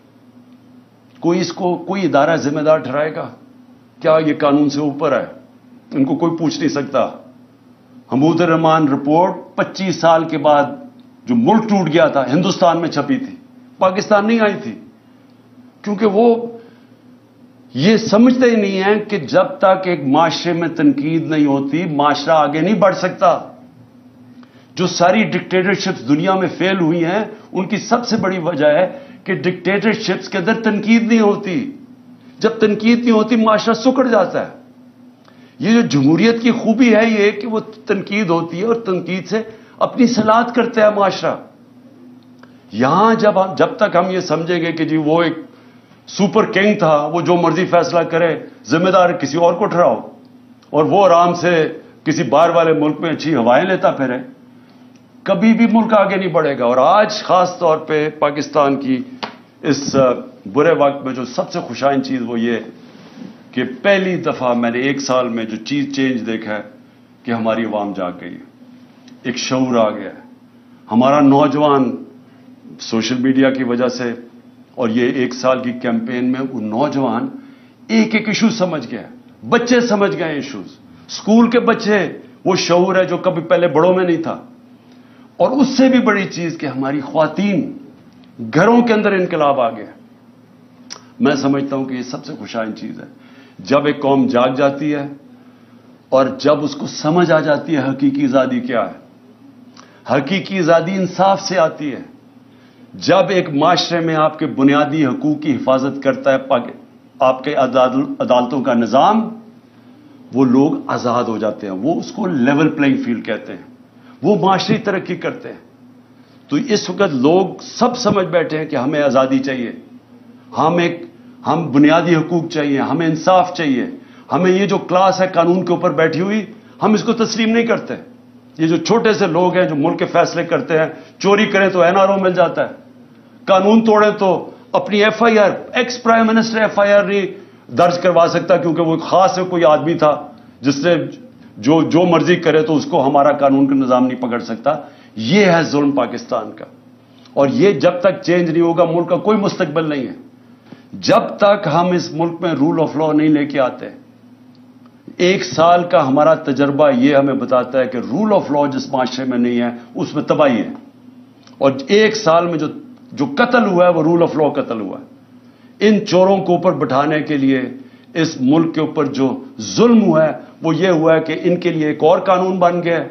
کوئی اس کو کوئی ادارہ ذمہ دار ٹھہرائے گا؟ کیا یہ قانون سے اوپر ہے؟ ان کو کوئی پوچھ نہیں سکتا. حمود الرحمان رپورٹ 25 سال کے بعد جو ملک ٹوٹ گیا تھا ہندوستان میں چھپی تھی, پاکستان نہیں آئی تھی, کیونکہ وہ یہ سمجھتے ہی نہیں ہیں کہ جب تک ایک معاشرے میں تنقید نہیں ہوتی معاشرہ آگے نہیں بڑھ سکتا. جو ساری ڈکٹیٹرشپس دنیا میں فیل ہوئی ہیں ان کی سب سے بڑی وجہ ہے کہ ڈکٹیٹرشپس کے اندر تنقید نہیں ہوتی. جب تنقید نہیں ہوتی معاشرہ سکڑ جاتا ہے. یہ جو جمہوریت کی خوبی ہے یہ کہ وہ تنقید ہوتی ہے اور تنقید سے اپنی صلاحیت کرتا ہے معاشرہ. یہاں جب تک ہم یہ سمجھیں گے کہ جی وہ ایک سپر کنگ تھا, وہ جو مرضی فیصلہ کرے, ذمہ دار کسی اور کو ٹھہراؤ, اور وہ آرام سے کسی باہر والے ملک میں اچھی ہوائیں لیتا پھرے, کبھی بھی ملک آگے نہیں بڑھے گا. اور آج خاص طور پہ پاکستان کی اس برے وقت میں جو سب سے خوشائن چیز وہ یہ کہ پہلی دفعہ میں نے 1 سال میں جو چیز چینج دیکھا ہے کہ ہماری عوام جاگ گئی ہے, ایک شعور آ گیا ہے. ہمارا نوجوان سوشل میڈیا کی وجہ سے اور یہ 1 سال کی کیمپین میں وہ نوجوان ایک ایشو سمجھ گیا, بچے سمجھ گئے ایشوز, اسکول کے بچے, وہ شعور ہے جو کبھی پہلے بڑوں میں نہیں تھا. اور اس سے بھی بڑی چیز کہ ہماری خواتین گھروں کے اندر انقلاب آ گیا. میں سمجھتا ہوں کہ یہ سب سے خوشائن چیز ہے جب ایک قوم جاگ جاتی ہے اور جب اس کو سمجھ آ جاتی ہے حقیقی آزادی کیا ہے. حقیقی آزادی انصاف سے آتی ہے جب ایک معاشرے میں آپ کے بنیادی حقوق کی حفاظت کرتا ہے آپ کے عدالتوں کا نظام, وہ لوگ آزاد ہو جاتے ہیں. وہ اس کو لیول پلینگ فیلڈ کہتے ہیں, وہ معاشری ترقی کرتے ہیں. تو اس وقت لوگ سب سمجھ بیٹھے ہیں کہ ہمیں آزادی چاہیے, ہم بنیادی حقوق چاہیے, ہمیں انصاف چاہیے. ہمیں یہ جو کلاس ہے قانون کے اوپر بیٹھی ہوئی ہم اس کو تسلیم نہیں کرتے. یہ جو چھوٹے سے لوگ ہیں جو ملک کے فیصلے کرتے ہیں, چوری کریں تو NRO مل جاتا ہے, قانون توڑے تو اپنی FIR, ex prime minister FIR نہیں درج کروا سکتا کیونکہ وہ خاص کوئی آدمی تھا جس نے جو مرضی کرے تو اس کو ہمارا قانون کا نظام نہیں پکڑ سکتا. یہ ہے ظلم پاکستان کا, اور یہ جب تک چینج نہیں ہوگا ملک کا کوئی مستقبل نہیں ہے. جب تک ہم اس ملک میں رول آف لا نہیں لے کے آتے. 1 سال کا ہمارا تجربہ یہ ہمیں بتاتا ہے کہ رول آف لا جس معاشرے میں نہیں ہے اس میں تباہی ہے, اور 1 سال میں جو قتل ہوا ہے وہ رول آف لا قتل ہوا ہے. ان چوروں کو اوپر بٹھانے کے لیے اس ملک کے اوپر جو ظلم ہوا ہے وہ یہ ہوا ہے کہ ان کے لیے ایک اور قانون بن گیا ہے,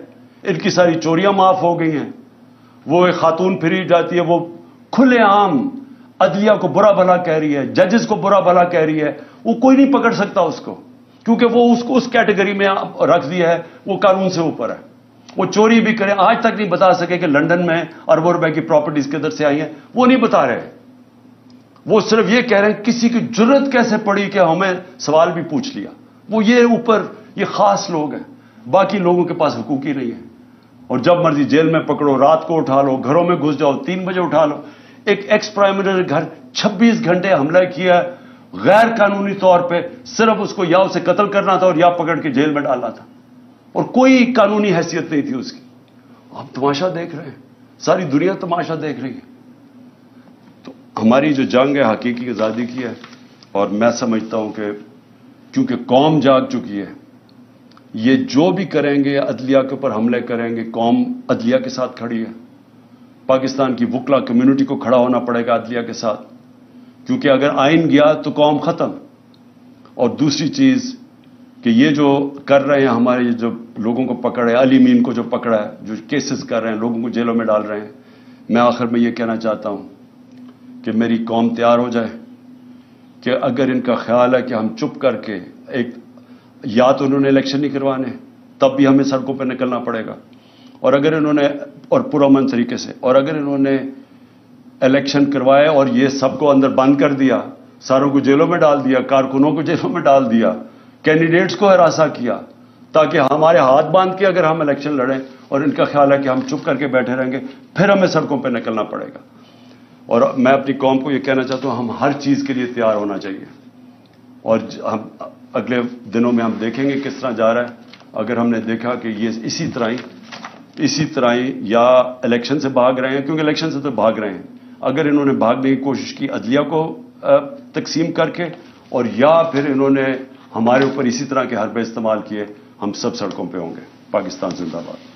ان کی ساری چوریاں معاف ہو گئی ہیں. وہ ایک خاتون پھری جاتی ہے, وہ کھلے عام عدلیہ کو برا بھلا کہہ رہی ہے, ججز کو برا بھلا کہہ رہی ہے. وہ کوئی نہیں پکڑ سکتا اس کو, کیونکہ وہ اس کو اس کیٹیگری میں رکھ دیا ہے, وہ قانون سے اوپر ہے. وہ چوری بھی کرے, آج تک نہیں بتا سکے کہ لندن میں اربوں روپے کی پراپرٹیز کدھر سے آئی ہیں, وہ نہیں بتا رہے. وہ صرف یہ کہہ رہے ہیں کسی کی جرت کیسے پڑی کہ ہمیں سوال بھی پوچھ لیا. وہ یہ اوپر یہ خاص لوگ ہیں, باقی لوگوں کے پاس حقوق ہی نہیں ہے. اور جب مرضی جیل میں پکڑو, رات کو اٹھا لو, گھروں میں گھس جاؤ, 3 بجے اٹھا لو. ایک ایکس پرائم منسٹر گھر 26 گھنٹے حملہ کیا غیر قانونی طور پہ, صرف اس کو یا اسے قتل کرنا تھا اور یا پکڑ کے جیل میں ڈالنا تھا, اور کوئی قانونی حیثیت نہیں تھی اس کی. ہم تماشا دیکھ رہے ہیں, ساری دنیا تماشا دیکھ رہی ہے. تو ہماری جو جنگ ہے حقیقی آزادی کی ہے, اور میں سمجھتا ہوں کہ کیونکہ قوم جاگ چکی ہے, یہ جو بھی کریں گے عدلیہ کے اوپر حملے کریں گے, قوم عدلیہ کے ساتھ کھڑی ہے. پاکستان کی وکلا کمیونٹی کو کھڑا ہونا پڑے گا عدلیہ کے ساتھ, کیونکہ اگر آئین گیا تو قوم ختم. اور دوسری چیز کہ یہ جو کر رہے ہیں ہمارے جو لوگوں کو پکڑ ہے, علی مین کو جو پکڑا ہے, جو کیسز کر رہے ہیں, لوگوں کو جیلوں میں ڈال رہے ہیں, میں آخر میں یہ کہنا چاہتا ہوں کہ میری قوم تیار ہو جائے کہ اگر ان کا خیال ہے کہ ہم چپ کر کے یا تو انہوں نے الیکشن نہیں کروانے, تب بھی ہمیں سڑکوں پہ نکلنا پڑے گا, اور اگر انہوں نے, اور پرامن طریقے سے, اور اگر انہوں نے الیکشن کروائے اور یہ سب کو اندر بند کر دیا, ساروں کو جیلوں میں ڈال دیا, کارکنوں کو جیلوں میں ڈال دیا, کینڈیڈیٹس کو ہراساں کیا, تاکہ ہمارے ہاتھ باندھ کے اگر ہم الیکشن لڑیں, اور ان کا خیال ہے کہ ہم چپ کر کے بیٹھے رہیں گے, پھر ہمیں سڑکوں پہ نکلنا پڑے گا. اور میں اپنی قوم کو یہ کہنا چاہتا ہوں, ہم ہر چیز کے لیے تیار ہونا چاہیے. اور ہم اگلے دنوں میں ہم دیکھیں گے کس طرح جا رہا ہے. اگر ہم نے دیکھا کہ یہ اسی طرح ہی یا الیکشن سے بھاگ رہے ہیں, کیونکہ الیکشن سے تو بھاگ رہے ہیں, اگر انہوں نے بھاگنے کی کوشش کی عدلیہ کو تقسیم کر کے, اور یا پھر انہوں نے ہمارے اوپر اسی طرح کے حربے استعمال کیے, ہم سب سڑکوں پہ ہوں گے. پاکستان زندہ باد.